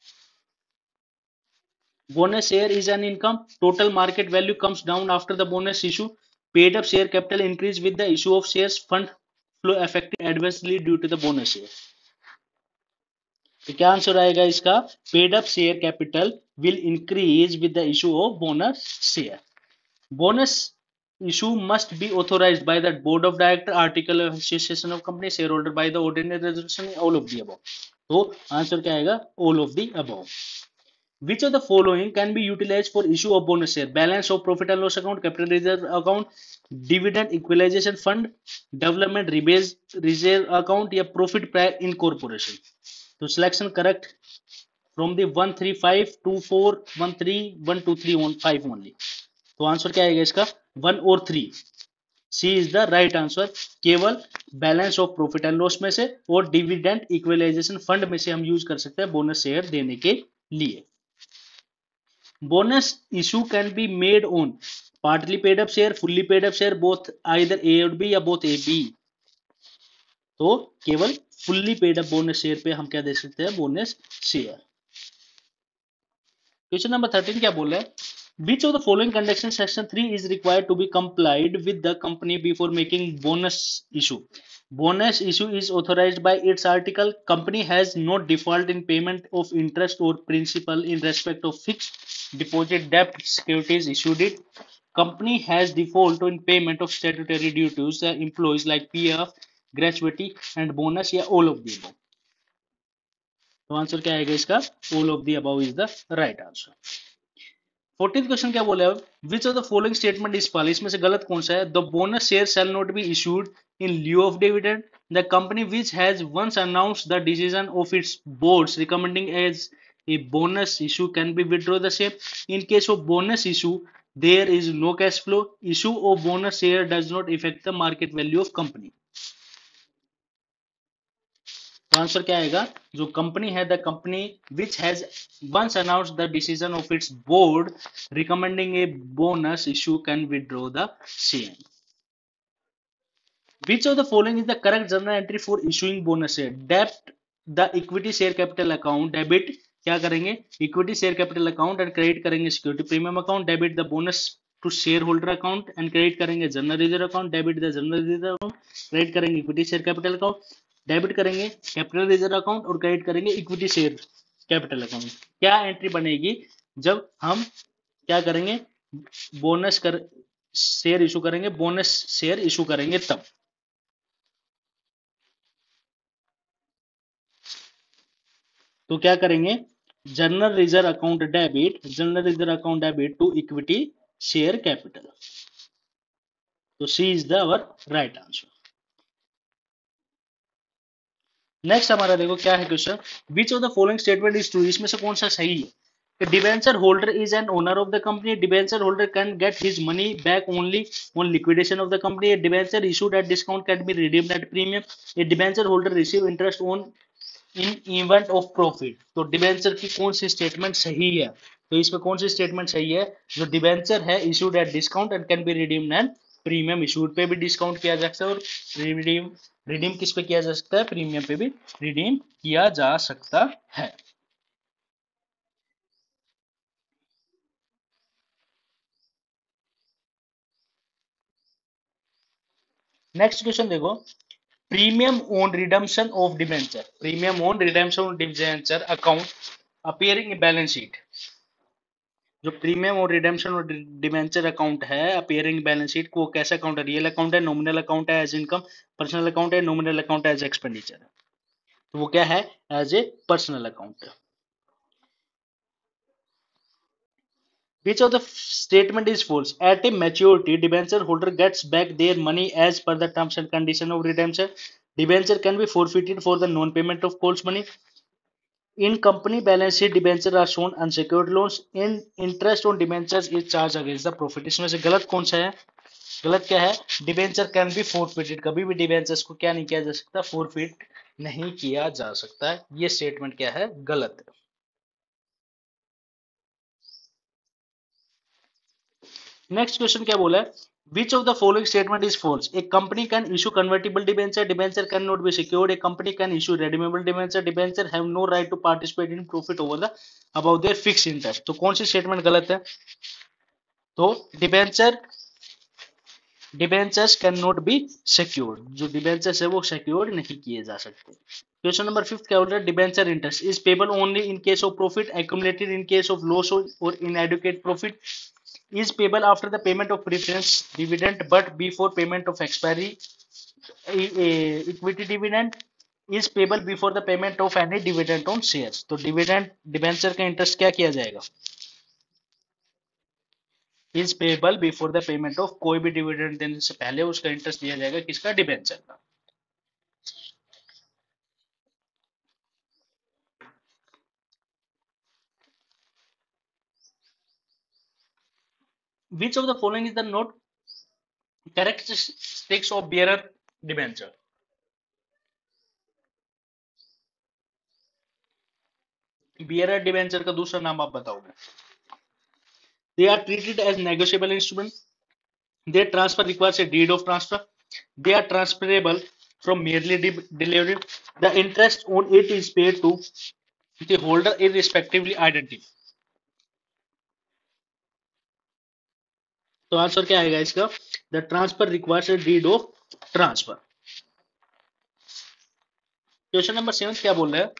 Bonus share is an income. Total market value comes down after the bonus issue. Paid up share capital increase with the issue of shares. Fund flow affected adversely due to the bonus share. तो क्या answer आएगा इसका? Paid up share capital will increase with the issue of bonus share. Bonus issue must be authorized by the board of director, article of association of company, shareholder by the ordinary resolution, all of the above। तो answer क्या आएगा? all of the above। Which of the following can be utilized for issue of bonus share? Balance of profit and loss account, capital reserve account, dividend equalization fund, development rebase reserve account या profit prior incorporation. तो selection correct from the one three five two four one three one two three one five only. तो answer क्या आएगा इसका? One और three. C is the right answer. केवल balance of profit and loss में से और डिविडेंड इक्वलाइजेशन फंड में से हम यूज कर सकते हैं बोनस शेयर देने के लिए. Bonus issue can be made on partly paid up share, fully paid up share, both either A और बी या बोथ ए बी. तो केवल fully paid up bonus share पे हम क्या दे सकते हैं? Bonus share. Question number thirteen क्या बोल रहा है? Which of the following conditions section three is required to be complied with the company before making bonus issue? Bonus issue is authorized by its article. Company has no default in payment of interest or principal in respect of fixed deposit debt securities issued it. Company has default in payment of statutory duties to employees like P F, gratuity and bonus या all of the above. तो answer क्या आएगा इसका? All of the above is the right answer. Fourteen question क्या बोला है? Which of the following statement is false? इसमें से गलत कौन सा है? The bonus share shall not be issued in lieu of dividend. The company which has once announced the decision of its boards recommending as a bonus issue can be withdraw the same. In case of bonus issue there is no cash flow. Issue of bonus share does not affect the market value of company. तो answer क्या आएगा? जो company है, the company which has once announced the decision of its board recommending a bonus issue can withdraw the same. Which of the following is the correct journal entry for issuing bonus share? Debt the equity share capital account. Debit क्या करेंगे? Equity share capital account and credit करेंगे security premium account. Debit the bonus to shareholder account and credit करेंगे general reserve account. Debit the general reserve account. Credit करेंगे equity share capital account. Debit करेंगे capital reserve account और credit करेंगे equity share capital account. क्या entry बनेगी जब हम क्या करेंगे? बोनस कर शेयर इशू करेंगे, बोनस शेयर इशू करेंगे तब. तो क्या करेंगे? General reserve account debit, general reserve account debit to equity share capital. तो C is the our right answer. Next हमारा देखो क्या है question. Which of the following statement is true? इसमें से कौन सा सही है? Debenture holder is an owner of the company. Debenture holder can get his money back only on liquidation of the company. Debenture issued at discount can be redeemed at premium. A debenture holder receive interest on in event of profit. तो debenture की कौन सी statement सही है? तो इसमें कौन सी statement सही है? जो डिबेंचर है issued at discount and can be redeemed at premium. Issued पे भी डिस्काउंट किया जा सकता है और रिडीम रिडीम किस पे किया जा सकता है? प्रीमियम पे भी रिडीम किया जा सकता है. नेक्स्ट क्वेश्चन देखो. Premium on redemption of debenture. Premium on redemption of debenture account appearing in balance sheet. जो प्रीमियम और रिडेम्पशन और डिबेंचर अकाउंट है अपीयरिंग बैलेंस शीट को कैसा अकाउंट है? रियल अकाउंट है, नॉमिनल अकाउंट है एज इनकम, पर्सनल अकाउंट है, नॉमिनल अकाउंट एज एक्सपेंडिचर. तो वो क्या है? As a personal account. Which of the statement is false? At a maturity, debenture holder gets back their money as per the terms and condition of redemption. Debenture can be forfeited for the non-payment of calls money. In company balance sheet, debenture are shown unsecured loans. In interest on debentures is charged against the profit. इसमें से गलत कौन सा है? गलत क्या है? Debenture can be forfeited. कभी भी डिबेंचर्स को क्या नहीं किया जा सकता? फोरफिट नहीं किया जा सकता है. ये स्टेटमेंट क्या है? गलत है. नेक्स्ट क्वेश्चन क्या बोला है? Which of the following statement is false? A company can issue convertible debenture. Debenture cannot be secured. A company can issue redeemable debenture. Debenture have no right to participate in profit over the above their fixed interest. तो कौन सी statement गलत है? तो debenture debentures can not be secured. जो debentures है वो secured नहीं किए जा सकते. क्वेश्चन नंबर फिफ्थ क्या बोल रहा है? Debenture interest is payable only in case of profit, accumulated in case of loss और inadequate profit, is payable after the payment of preference dividend but before payment of expiry equity dividend, is payable before the payment of any dividend on shares. तो dividend debenture का interest क्या किया जाएगा, is payable before the payment of, कोई भी dividend देने से पहले उसका इंटरेस्ट दिया जाएगा किसका, डिबेंचर का। Which of the following is the not characteristics of bearer debenture. Bearer debenture का दूसरा नाम आप बताओगे। They are treated as negotiable instrument, their transfer requires a deed of transfer, they are transferable from merely de- delivery, the interest on it is paid to the holder irrespectively identity। तो answer क्या आएगा इसका, the transfer requires a deed of transfer. Question number seven क्या बोल रहा है,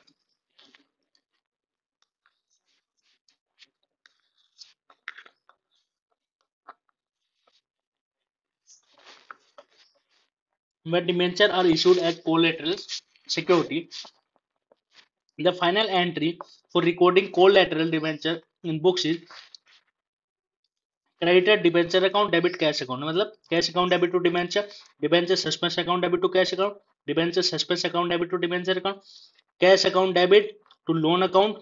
when debenture are issued as collateral security, the final entry for recording collateral debenture in books is creditor debenture account, debit cash account, मतलब cash account debit to debenture, debenture suspense account debit to cash account, debenture suspense account debit to debenture account, cash account debit to loan account.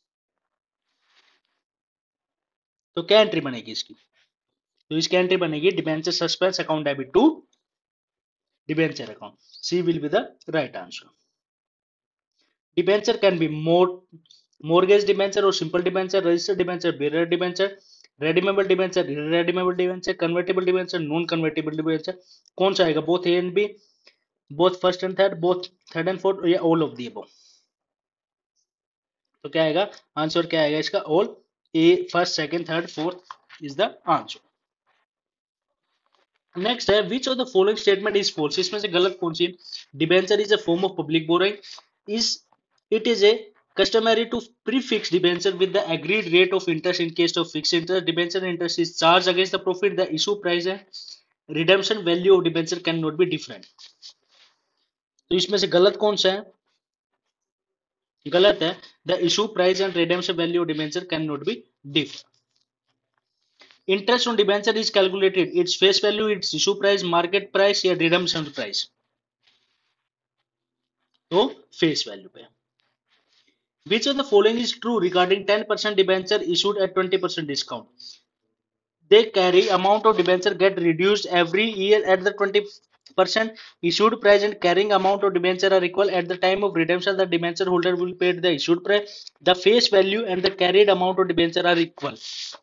तो क्या entry बनेगी इसकी, तो इसकी entry बनेगी debenture suspense account debit to debenture account. C will be the right answer. Debenture can be more mortgage debenture और simple debenture, registered debenture, bearer debenture, redeemable debenture, redeemable debenture, convertible debenture, non convertible debenture. कौन सा आएगा, both A and B, both first and third, both third and fourth, या all of the above. तो क्या आएगा answer, क्या आएगा इसका, all, A first second third fourth is the answer. Next है, which of the following statement is false, इसमें से गलत कौन सी, debenture is a form of public borrowing, is it is a customary to prefix debenture with the agreed rate of interest in case of fixed interest, debenture interest is charged against the profit, the issue price and redemption value of debenture cannot be different। तो इसमें से गलत कौन सा है, गलत है, the issue price and redemption value of debenture can not be differ. Interest on debenture is calculated its face value, its issue price, market price या रिडेम्पशन प्राइस। तो फेस वैल्यू पे। Which of the following is true regarding ten percent debenture issued at twenty percent discount? They carry amount of debenture get reduced every year at the twenty percent issued price and carrying amount of debenture are equal at the time of redemption. The debenture holder will pay the issued price, the face value and the carried amount of debenture are equal।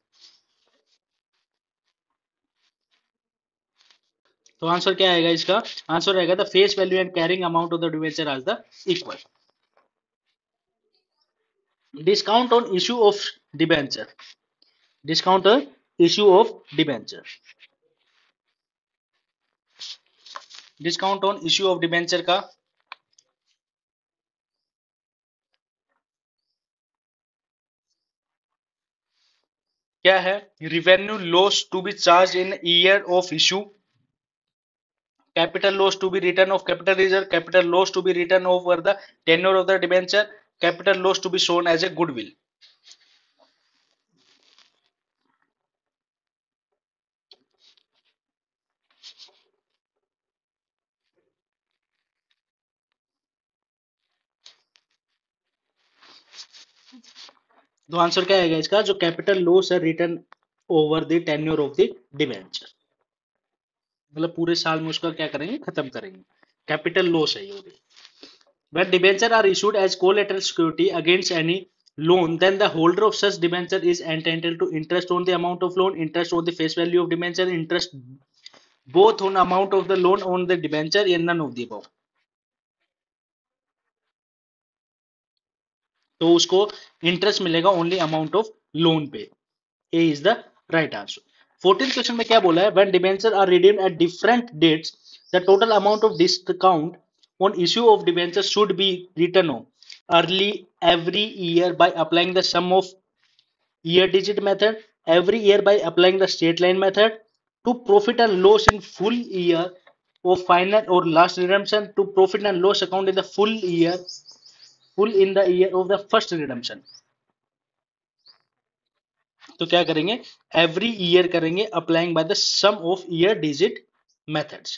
तो answer क्या आएगा इसका, answer आएगा the face value and carrying amount of the debenture are the equal. Discount on issue of debenture, discount on issue of debenture, discount on issue of debenture का क्या है, revenue loss to be charge in year of issue, capital loss to be written off capital reserve, capital loss to be written over the tenure of the debenture, capital loss to be shown as a goodwill। तो answer क्या आएगा इसका, जो capital loss है written over the tenure of the debenture, मतलब पूरे साल में उसका क्या करेंगे, खत्म करेंगे, कैपिटल लॉस है ये। When debenture are issued as collateral security against any loan, then the holder of such debenture is entitled to interest on the amount of loan, interest on the face value of debenture, interest both on amount of the loan on the debenture, and none of the above। तो उसको interest मिलेगा only amount of loan पे, A is the right answer. Fourteen question में क्या बोला है, when debenture are redeemed at different dates the total amount of discount on issue of debenture should be written on early every year by applying the sum of year digit method, every year by applying the straight line method, to profit and loss in full year of final or last redemption to profit and loss account in the full year, full in the year of the first redemption. तो क्या करेंगे, every year करेंगे applying by the sum of year digit methods.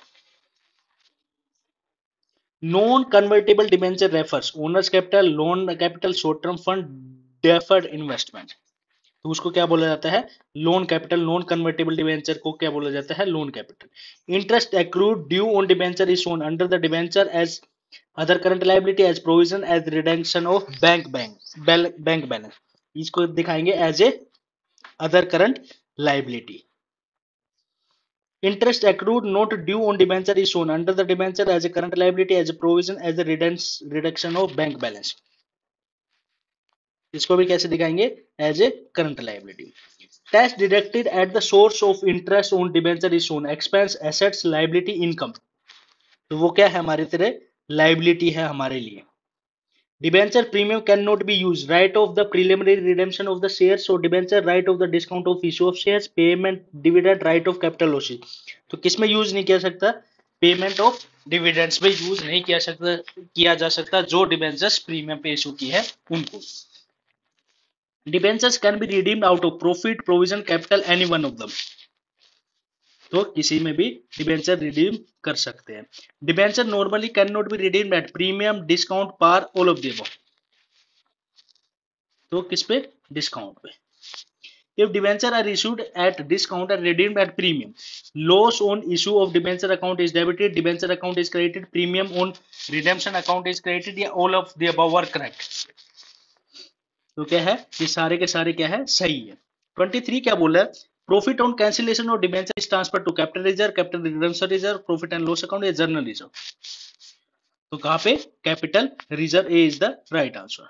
Non convertible debenture refers owners capital, loan capital, short term fund, deferred investment. तो उसको क्या बोला जाता है, loan capital. Non convertible debenture को क्या बोला जाता है, loan capital. Interest accrued due on debenture is shown under the debenture as other current liability as provision as reduction of bank bank bank balance. इसको दिखाएंगे as a other current liability. Interest accrued not due on debenture is shown under the debenture as a current liability as a provision as a reduction of bank balance. इसको भी कैसे दिखाएंगे, as a current liability. Tax deducted at the source of interest on debenture is shown expense assets liability income. तो वो क्या है हमारे तरह, लायबिलिटी है हमारे लिए. Debenture premium can not be use, write off the preliminary redemption of the shares और debenture, write off the discount of issue of shares, payment dividend, write off capital losses. तो किस में यूज नहीं किया सकता, पेमेंट ऑफ डिविडेंड्स में use नहीं किया सकता किया जा सकता जो डिबेंचर्स प्रीमियम पे इशू की है उनको. Debentures can be redeemed out of profit, provision, capital, any one of them. तो किसी में भी डिबेंचर रिडीम कर सकते हैं. Debenture normally can not be redeemed at premium, discount, par, all of the above. तो किस पे, डिस्काउंट पे. If debenture are issued at discount and redeemed at premium, loss on issue of debenture account is debited, debenture account is credited, premium on redemption account is credited, या all of the above are correct. तो क्या है, ये सारे के सारे क्या है, सही है. तेईस क्या बोला है, profit on cancellation of debenture is transfer to capital reserve, capital redemption reserve, profit and loss account या जर्नल रिजर्व. तो कहां पे, capital reserve, a is the right answer.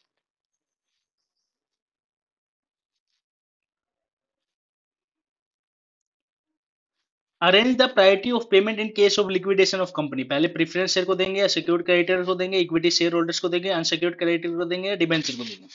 Arrange the priority of payment in case of liquidation of company. पहले preference share को देंगे या secured creditor को देंगे, इक्विटी शेयर होल्डर्स को देंगे, अनसिक्योर्ड क्रेडिटर को देंगे या डिबेंचर को देंगे.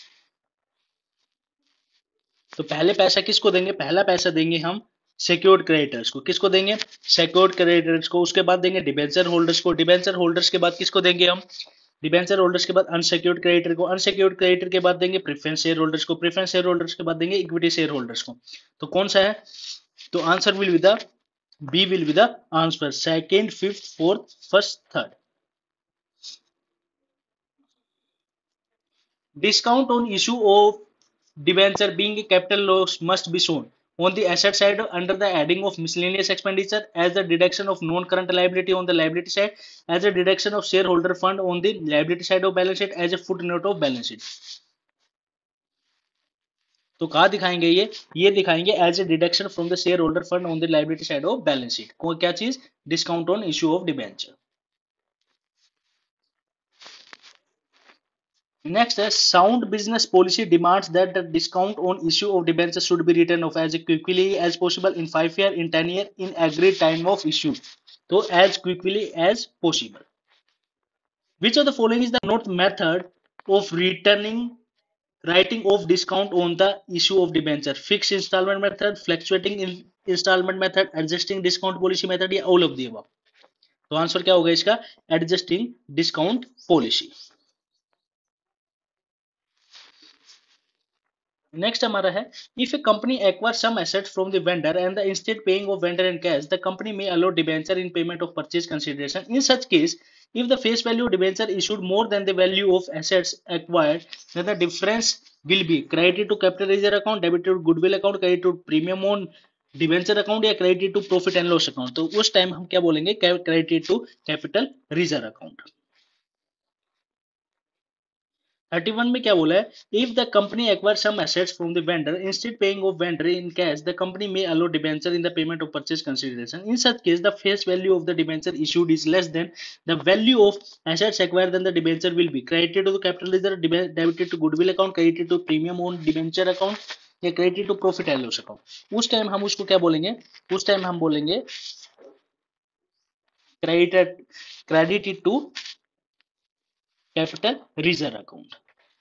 तो पहले पैसा किसको देंगे, पहला पैसा देंगे हम सिक्योर्ड क्रेडिटर्स को. किसको देंगे, सिक्योर्ड क्रेडिटर्स को. उसके बाद देंगे डिबेंचर होल्डर्स को. डिबेंचर होल्डर्स के बाद किसको देंगे हम, डिबेंचर होल्डर्स के बाद अनसिक्योर्ड क्रेडिटर को. अनसिक्योर्ड क्रेडिटर के बाद देंगे प्रेफरेंस शेयर होल्डर्स को. प्रेफरेंस शेयर होल्डर्स के बाद देंगे इक्विटी शेयर होल्डर्स को. तो कौन सा है, तो answer will be the B will be the answer. Second, fifth, fourth, first, third. Discount on issue of debenture being a capital loss must be shown on the asset side under the heading of miscellaneous expenditure as the deduction of non-current liability on the liability side, as a deduction of shareholder fund on the liability side of balance sheet, as a footnote of balance sheet. तो कहा दिखाएंगे ये ये दिखाएंगे as a deduction from the share holder fund on the liability side of balance sheet. को क्या चीज, discount on issue of debenture. Next है, sound business policy demands that the discount on issue of debenture should be written off as quickly as possible in five year, in ten year, in agreed time of issue. तो as quickly as possible. Which of the following is the not method of writing writing of discount on the issue of debenture? Fixed installment method, fluctuating installment method, adjusting discount policy method, या all of the above. तो answer क्या होगा इसका, adjusting discount policy. Next हमारा है, if a company acquire some asset from the vendor and the instead paying of vendor in cash, the company may allot debenture in payment of purchase consideration. In such case, if the face value of debenture issued more than the value of assets acquired, then the difference will be credited to capital reserve account, debited to goodwill account, credited to premium on debenture account, या credited to profit and loss account. तो उस time हम क्या बोलेंगे, credited to capital reserve account. thirty-one में क्या बोला है, if the company acquires some assets from the vendor instead paying of vendor in cash, the company may allow debenture in the payment of purchase consideration. In such case, the face value of the debenture issued is less than the value of assets acquired, then the debenture will be credited to the capital reserve, debited to goodwill account, credited to premium on debenture account, या credited to profit and loss account. उस time हम उसको क्या बोलेंगे, उस time हम बोलेंगे credited credited to capital reserve account.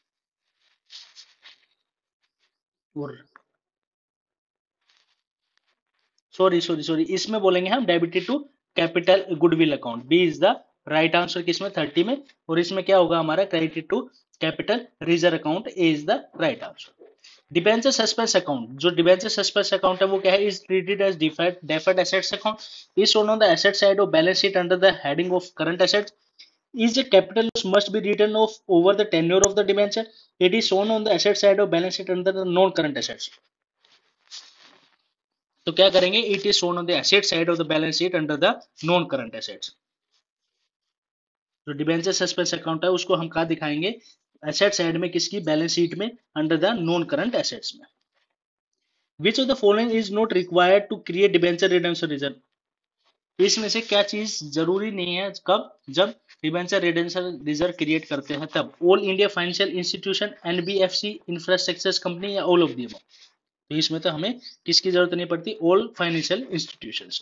और सॉरी सॉरी सॉरी इसमें बोलेंगे हम debited to capital goodwill account. B is the right answer किसमें थर्टी में, और इसमें क्या होगा हमारा credit to capital reserve account. A is the right answer. Debenture suspense account, जो डिबेंचर सस्पेंस अकाउंट है वो क्या है, is treated as deferred deferred assets account is shown on the asset side of balance sheet under the heading of current assets. Is a capital loss must be written off over the tenure of the debenture. It is shown on the asset side of balance sheet under the non-current assets. तो क्या करेंगे, it is shown on the asset side of the balance sheet under the non-current assets. जो debenture suspense account है उसको हम कहाँ दिखाएंगे, asset side में, किसकी, बैलेंस शीट में, under the non current assets में। Which of the following is not required to create debenture redemption reserve? इसमें से क्या चीज जरूरी नहीं है, कब, जब डिबेंचर रिडेम्पशन रिजर्व क्रिएट करते हैं तब। All India financial institution, NBFC, infrastructure company, या ऑल ऑफ दी अबव। तो इसमें तो हमें किसकी जरूरत नहीं पड़ती, all financial institutions.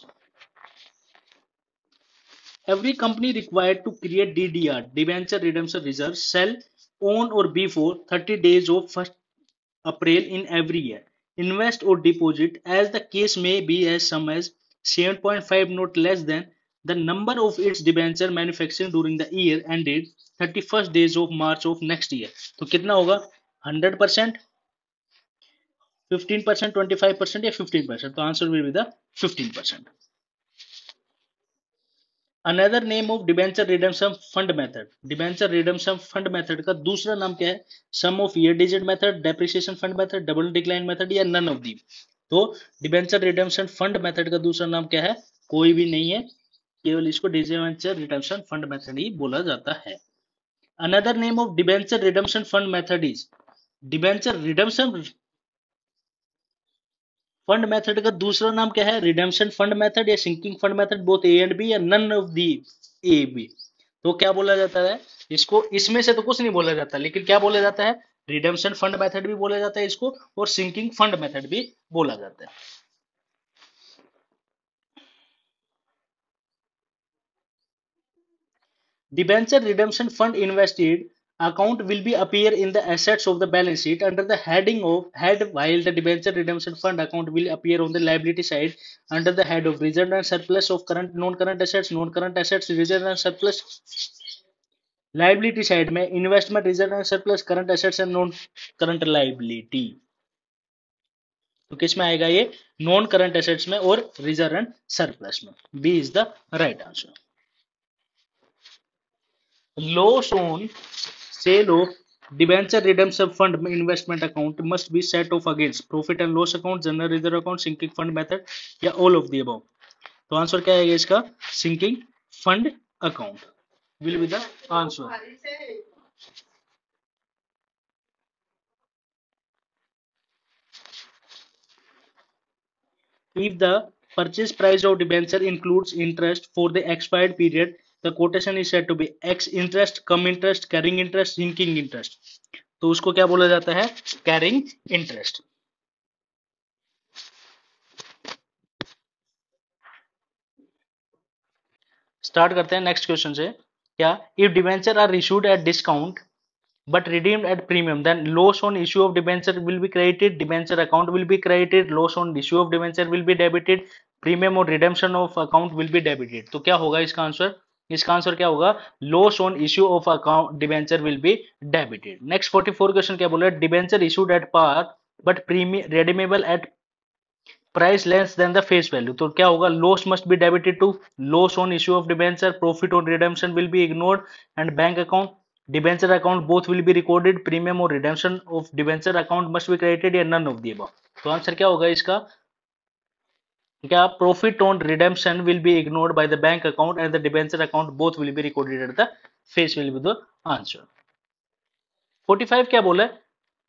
Every company required to create DDR, debenture redemption reserve, shall on or before thirty days of first April in every year, invest or deposit as the case may be as some as seven point five not less than the number of its debenture manufacturing during the year ended thirty-first days of March of next year। तो कितना होगा, hundred percent, fifteen percent, twenty five percent, या fifteen percent. तो answer will be the fifteen percent. Another name of debenture redemption fund method, debenture redemption fund method का दूसरा नाम क्या है, sum of year digit method, depreciation fund method, double decline method, या none of the. तो debenture redemption fund method का दूसरा नाम क्या है, कोई भी नहीं है, केवल इसको डिबेंचर रिडेम्पशन फंड मेथड ही बोला जाता है। Another name of debenture redemption fund method is, debenture redemption fund method का दूसरा नाम क्या है, रिडेम्पशन फंड मेथड या sinking fund method, both A and B, या none of the A B. तो क्या बोला जाता है इसको, इसमें से तो कुछ नहीं बोला जाता, लेकिन क्या बोला जाता है, रिडेम्पशन फंड मेथड भी बोला जाता है इसको, और सिंकिंग फंड मेथड भी बोला जाता है। Debenture redemption fund invested account will be appear in the assets of the balance sheet under the heading of head, while the debenture redemption fund account will appear on the liability side under the head of reserve and surplus of current non-current assets, non-current assets, reserve and surplus। liability side में investment, reserve and surplus, current assets and non-current liability। तो किस में आएगा ये, non current assets में और reserve and surplus में। B is the right answer. Loss on sale of debenture redemption fund investment account must be set off against profit and loss account, general reserve account, sinking fund method, या all of the above। तो answer क्या आएगा इसका, sinking fund account will be the answer। If the purchase price of debenture includes interest for the expired period, the quotation is said to be X interest, come interest, carrying interest, sinking interest। तो उसको क्या बोला जाता है, carrying interest। Start करते हैं next question से। क्या, if debenture are issued at discount but redeemed at premium, then loss on issue of debenture will be credited, debenture account will be credited, loss on issue of debenture will be debited, premium और redemption of account will be debited। तो क्या होगा इसका answer, इसका answer क्या होगा, loss on issue of account debenture will be debited। Next forty four question क्या बोला, debenture issued at par but premium redeemable at price less than the face value. तो क्या होगा, loss must be debited to loss on issue of debenture, profit on redemption will be ignored, and bank account debenture account both will be recorded, premium और redemption of debenture account must be credited, या none of the above. तो answer क्या होगा इसका, क्या, profit on redemption will be ignored by the bank account and the debenture account both will be recorded at the face value with the answer. Forty five क्या बोला है,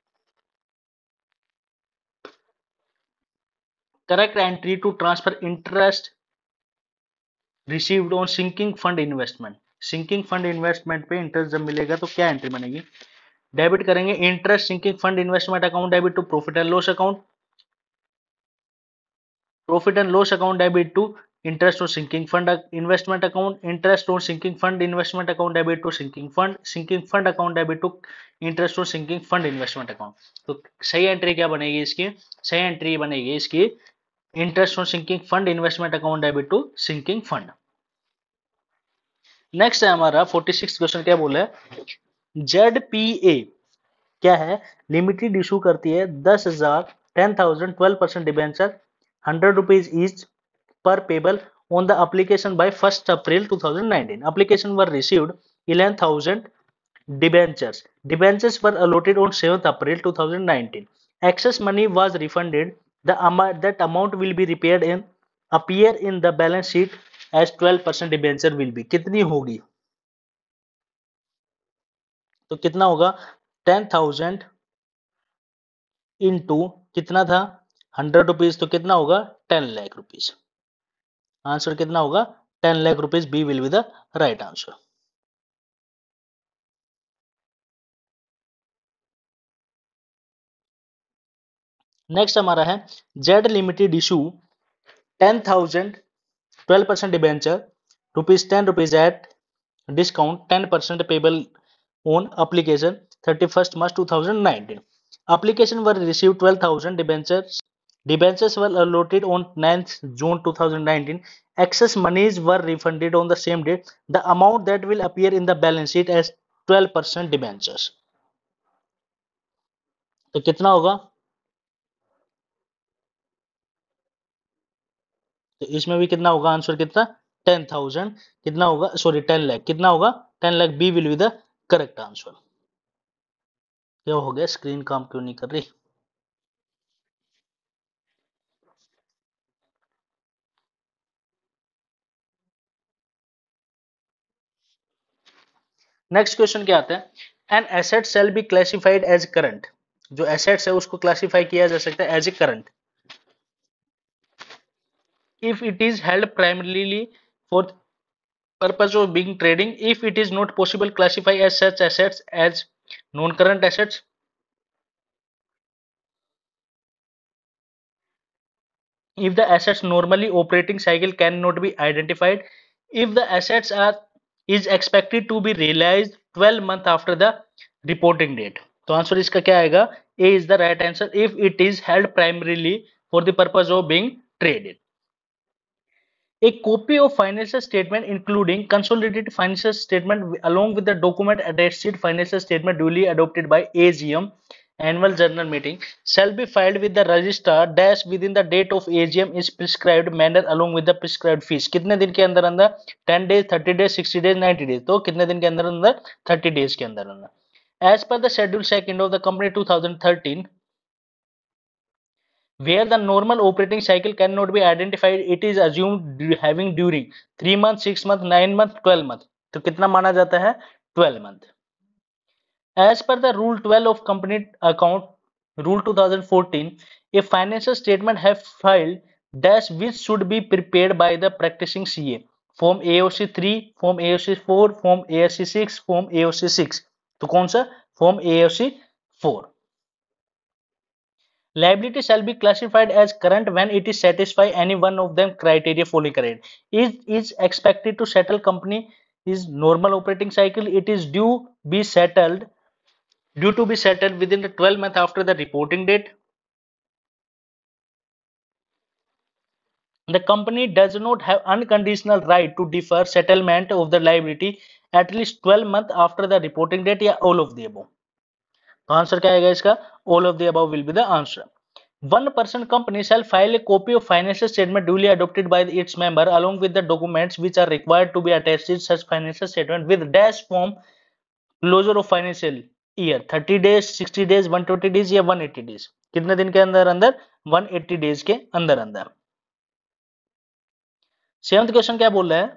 correct entry to transfer interest received on sinking fund investment। sinking fund investment पे interest जब मिलेगा तो क्या entry बनेगी, debit करेंगे interest sinking fund investment account debit to profit and loss account, profit and loss account debit to interest on sinking fund investment account, interest on sinking fund investment account debit to sinking fund, sinking fund account debit to interest on sinking fund investment account. तो सही entry क्या बनेगी इसकी, सही entry बनेगी इसकी interest on sinking fund investment account debit to sinking fund. Next है हमारा फोर्टी सिक्स क्वेश्चन, क्या बोला है, जेड पी ए क्या है, लिमिटेड इशू करती है दस हजार ten thousand twelve percent debenture hundred rupees each per payable on the application by first April twenty nineteen. Application were received eleven thousand debentures. Debentures were allotted on seventh April twenty nineteen. Excess money was refunded. The amount that amount will be repaid in appear in the balance sheet as twelve percent debenture will be. कितनी होगी? तो कितना होगा? Ten thousand into कितना था? Hundred rupees, तो कितना होगा? Ten lakh rupees. आंसर कितना होगा? Ten lakh rupees. B will be the right answer. Next हमारा है Z limited issue ten thousand twelve percent debenture rupees ten rupees at discount ten percent payable on application thirty first March two thousand nineteen. Application were received twelve thousand debentures. Debentures were allotted on ninth June twenty nineteen. Excess monies were refunded on the same date. The amount that will appear in the balance sheet as twelve percent debentures. तो कितना होगा? तो इसमें भी कितना होगा? Answer कितना? Ten thousand. कितना होगा? Sorry, ten lakh. कितना होगा? Ten lakh. B will be the correct answer. क्या हो गया? स्क्रीन काम क्यों नहीं कर रही? नेक्स्ट क्वेश्चन क्या आता है, an asset shall be classified as current. जो एसेट्स है उसको क्लासिफाई किया जा सकता है as a current if it is held primarily for purpose of being trading. If it is not possible, classify as such assets as non-current assets. If the assets normally operating cycle cannot be identified. If the assets are is expected to be realized twelve month after the reporting date. तो answer इसका क्या आएगा? A is the right answer. If it is held primarily for the purpose of being traded. A copy of financial statement including consolidated financial statement along with the document attached financial statement duly adopted by A G M annual general meeting shall be filed with the registrar dash within the date of A G M is prescribed manner along with the prescribed fees. कितने दिन के अंदर अंदर? Ten days, thirty days, sixty days, ninety days. तो कितने दिन के अंदर अंदर? थर्टी days के अंदर अंदर. As per the schedule second of the company twenty thirteen, where the normal operating cycle cannot be identified, it is assumed having during three months, six months, nine months, twelve months. तो कितना माना जाता है? twelve month. As per the rule twelve of company account rule twenty fourteen, a financial statement have filed dash which should be prepared by the practicing C A. Form A O C three, Form A O C four, Form A O C six, Form A O C six. तो कौन सा? Form A O C four. Liability shall be classified as current when it is satisfy any one of them criteria following current. Is is expected to settle company is normal operating cycle. It is due be settled due to be settled within the twelve month after the reporting date. The company does not have unconditional right to defer settlement of the liability at least twelve month after the reporting date या all of the above. तो answer क्या आएगा इसका? All of the above will be the answer. One person company shall file a copy of financial statement duly adopted by its member along with the documents which are required to be attached to such financial statement with dash form closure of financial year thirty days, sixty days, one hundred twenty days या one hundred eighty days. कितने दिन के अंदर अंदर? one hundred eighty days के अंदर अंदर. Seventh question क्या बोल रहा है?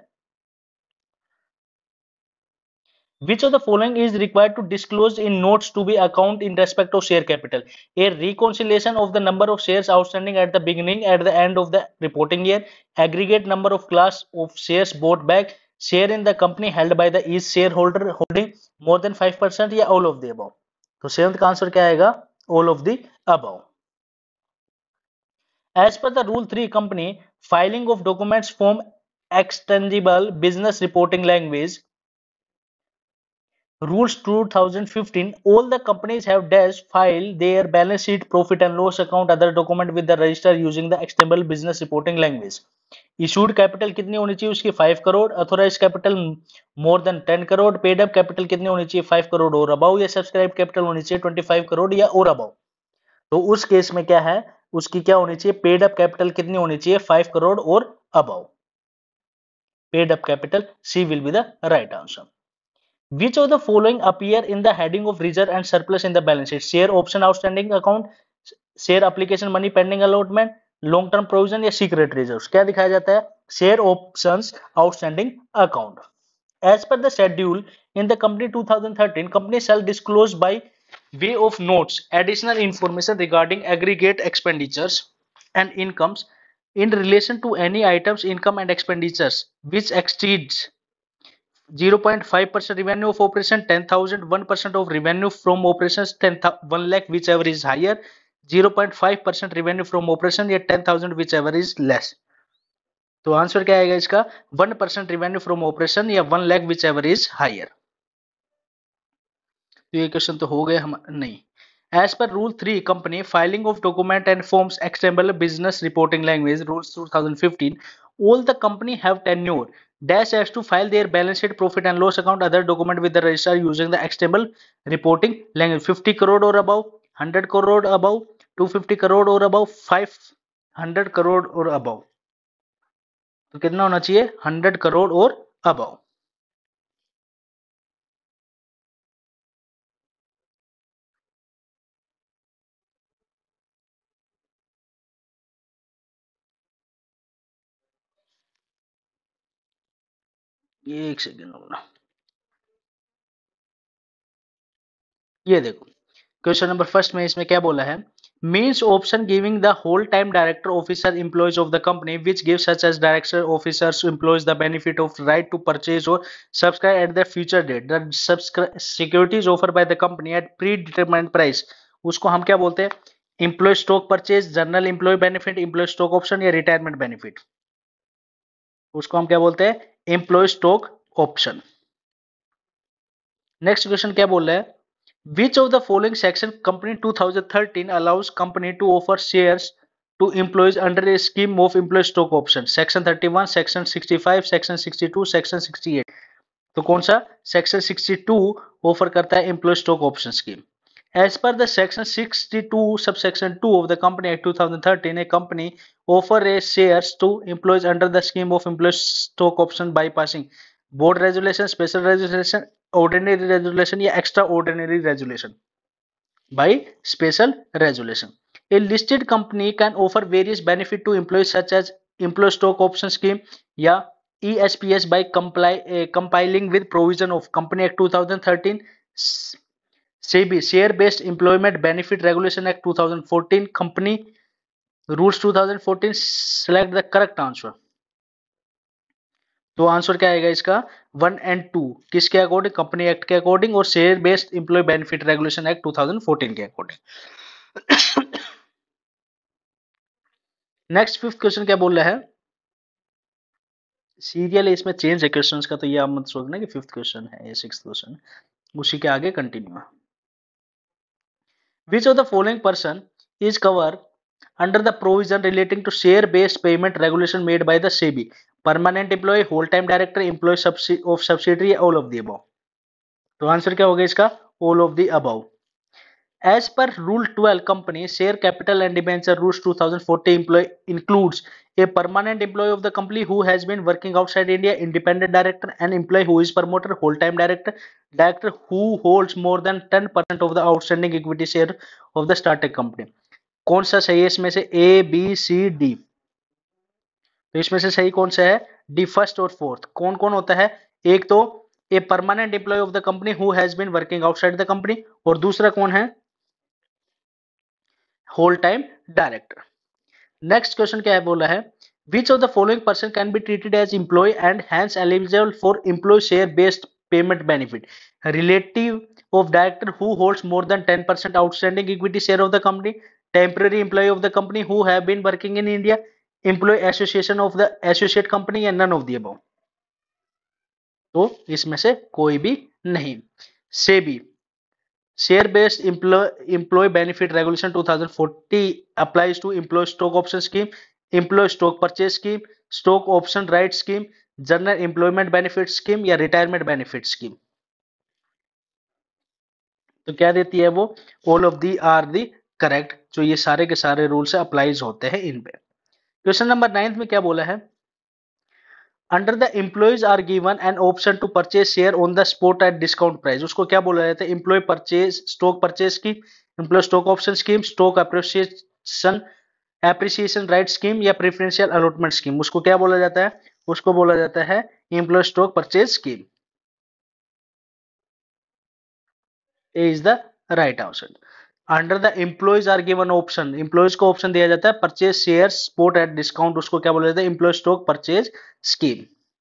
Which of the following is required to disclose in notes to be account in respect of share capital? A reconciliation of the number of shares outstanding at the beginning at the end of the reporting year, aggregate number of class of shares bought back, share in the company held by the each shareholder holding more than five percent या all of the above. तो seventh का answer क्या आएगा? All of the above. As per the rule three company filing of documents form extensible business reporting language Rules twenty fifteen, all the companies have dash file their balance sheet, profit and loss account, other document with the register using the external business reporting language. Issued capital कितनी होनी चाहिए उसकी five crore, authorise capital more than ten crore, paid up capital कितनी होनी चाहिए five crore और about, या subscribe capital होनी चाहिए ट्वेंटी फाइव करोड़ या और अबाउ। तो उस केस में क्या है, उसकी क्या होनी चाहिए, पेड अप कैपिटल कितनी होनी चाहिए फाइव करोड़ और above. Paid up capital C will be the right answer. Which of the following appear in the heading of reserve and surplus in the balance sheet? Share option outstanding account, share application money pending allotment, long term provision या secret reserves। क्या दिखाया जाता है, share options outstanding account। As per the schedule in the company twenty thirteen, company shall disclose by way of notes additional information regarding aggregate expenditures and incomes in relation to any items income and expenditures which exceeds zero point five percent revenue of operation, ten thousand, one percent of revenue from operations, ten one lakh whichever is higher, zero point five percent revenue from operation या ten thousand whichever is less। तो answer क्या आएगा इसका, one percent revenue from operation या one lakh whichever is higher. तो ये question तो हो गए हम नहीं। As per Rule three, company filing of document and forms external business reporting language rules twenty fifteen, all the company have tenure dash has to file their balance sheet, profit and loss account, other document with the registrar using the external reporting language। fifty crore or above, one hundred crore above, two hundred fifty crore or above, five hundred crore और above। तो कितना होना चाहिए, one hundred crore और above। ये एक second होना, ये देखो क्वेश्चन नंबर फर्स्ट में इसमें क्या बोला है, means option giving the whole time director officer employees of the company which gives such as director officers employees the benefit of right to purchase or subscribe at the future date the subscribe securities offered by the company at predetermined price, उसको हम क्या बोलते हैं, employee stock purchase, general employee benefit, employee stock option या retirement benefit, उसको हम क्या बोलते हैं, employee stock option. Next question क्या बोल रहा है, which of the following section company twenty thirteen allows company to offer shares to employees under a scheme of employee stock option, section thirty-one, section sixty-five, section sixty-two, section sixty-eight। तो कौन सा, section sixty-two offer करता है employee stock option scheme. As per the section sixty-two subsection two of the company act twenty thirteen, a company offer a shares to employees under the scheme of employee stock option by passing board resolution, special resolution, ordinary resolution या extra ordinary resolution। by special resolution, a listed company can offer various benefit to employees such as employee stock option scheme या E S P S by comply, uh, compiling with provision of Company Act twenty thirteen, SEBI Share Based Employment Benefit Regulation Act twenty fourteen, Company Rules twenty fourteen। select the correct answer। तो answer क्या आएगा इसका, one and two, किसके according, company act के according और share based employee benefit regulation act twenty fourteen के अकॉर्डिंग। Next fifth question क्या बोल रहा है, सीरियल इसमें चेंज है क्वेश्चंस का, तो ये आप मत सोचना कि फिफ्थ क्वेश्चन है, ये सिक्स्थ क्वेश्चन, उसी के आगे कंटिन्यू है। Which of the following person is cover under the provision relating to share based payment regulation made by the SEBI, permanent employee, whole time director, employee of subsidiary, all of the above। तो answer क्या होगा इसका, all of the above। As per Rule twelve, company share capital and debenture rules twenty fourteen employee includes a permanent employee of the company who has been working outside India, independent director, an employee who is promoter, whole-time director, director who holds more than ten percent of the outstanding equity share of the startup company। कौन सा सही है इसमें से, ए B C D, तो इसमें से सही कौन सा है, डी फर्स्ट और फोर्थ। कौन कौन होता है, एक तो a permanent employee of the company who has been working outside the company, और दूसरा कौन है, whole time director. Next question क्या है, बोला है which of the following person can be treated as employee and hence eligible for employee share based payment benefit, relative of director who holds more than ten percent outstanding equity share of the company, temporary employee of the company who have been working in India, employee association of the associate company या none of the above. तो इसमें से कोई भी नहीं। SEBI share based employee benefit regulation twenty forty applies to employee stock option scheme, employee stock purchase scheme, stock option right scheme, general employment benefit scheme या retirement benefit scheme। तो क्या देती है वो, all of the are the correct, जो ये सारे के सारे रूल से अप्लाइज होते हैं इन पे। क्वेश्चन नंबर नाइन्थ में क्या बोला है, under the employees are given an option to purchase share on the spot at discount price. उसको क्या बोला जाता है, employee purchase stock purchase scheme, employee stock option scheme, stock appreciation appreciation right scheme या प्रेफरेंशियल अलॉटमेंट स्कीम। उसको क्या बोला जाता है, उसको बोला जाता है employee stock purchase scheme. A is the right answer. Under the employees are given option, employees को ऑप्शन दिया जाता है purchase share spot at discount, उसको क्या बोला जाता है, employee stock purchase scheme.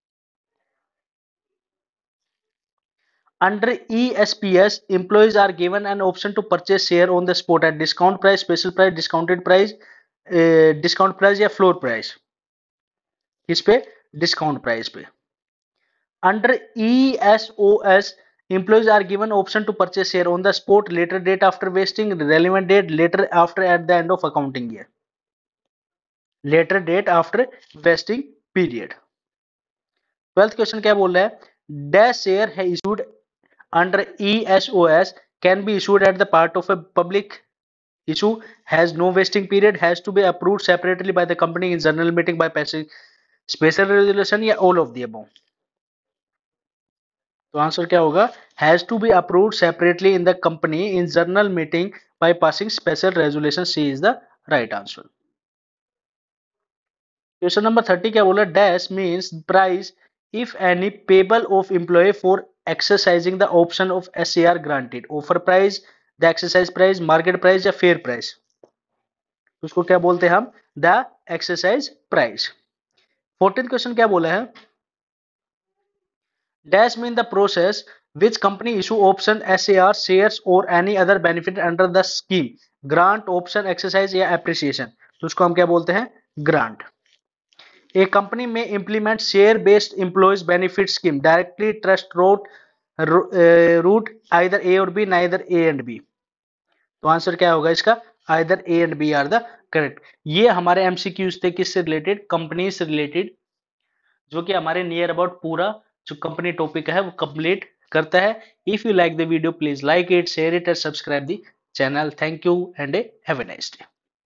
Under E S P S, employees are given an option to purchase share on the spot at discount price, special price, discounted price, discount price या floor price, किस पे, discount price पे। Under E S O S, employees are given option to purchase share on the spot, later date after vesting, relevant date later after at the end of accounting year, later date after vesting period। Twelfth question क्या बोल रहा है, dash share है issued under E S O S can be issued at the part of a public issue, has no vesting period, has to be approved separately by the company in general meeting by passing special resolution या all of the above। तो answer क्या होगा, has to be approved separately in the company in general meeting by passing special resolution, C is the right answer। Question number thirty क्या बोला, dash means price if any payable of employee for exercising the option of S A R granted, offer price, the exercise price, market price या fair price, उसको क्या बोलते हैं हम, the exercise price। Fourteen question क्या बोला है, dash mean the process which company issue option S A R shares or any other benefit under the scheme, grant, option, exercise या appreciation, तो उसको हम क्या बोलते हैं, grant. A company may implement share-based employees benefit scheme directly trust route uh, route either A or B, neither A and B। तो answer क्या होगा इसका, either A and B are the correct। ये हमारे एमसीक्यूज थे किससे related, company से related, जो कि हमारे नियर अबाउट पूरा जो कंपनी टॉपिक है वो कंप्लीट करता है। If you like the video please like it, share it and subscribe the channel. Thank you and have a nice day.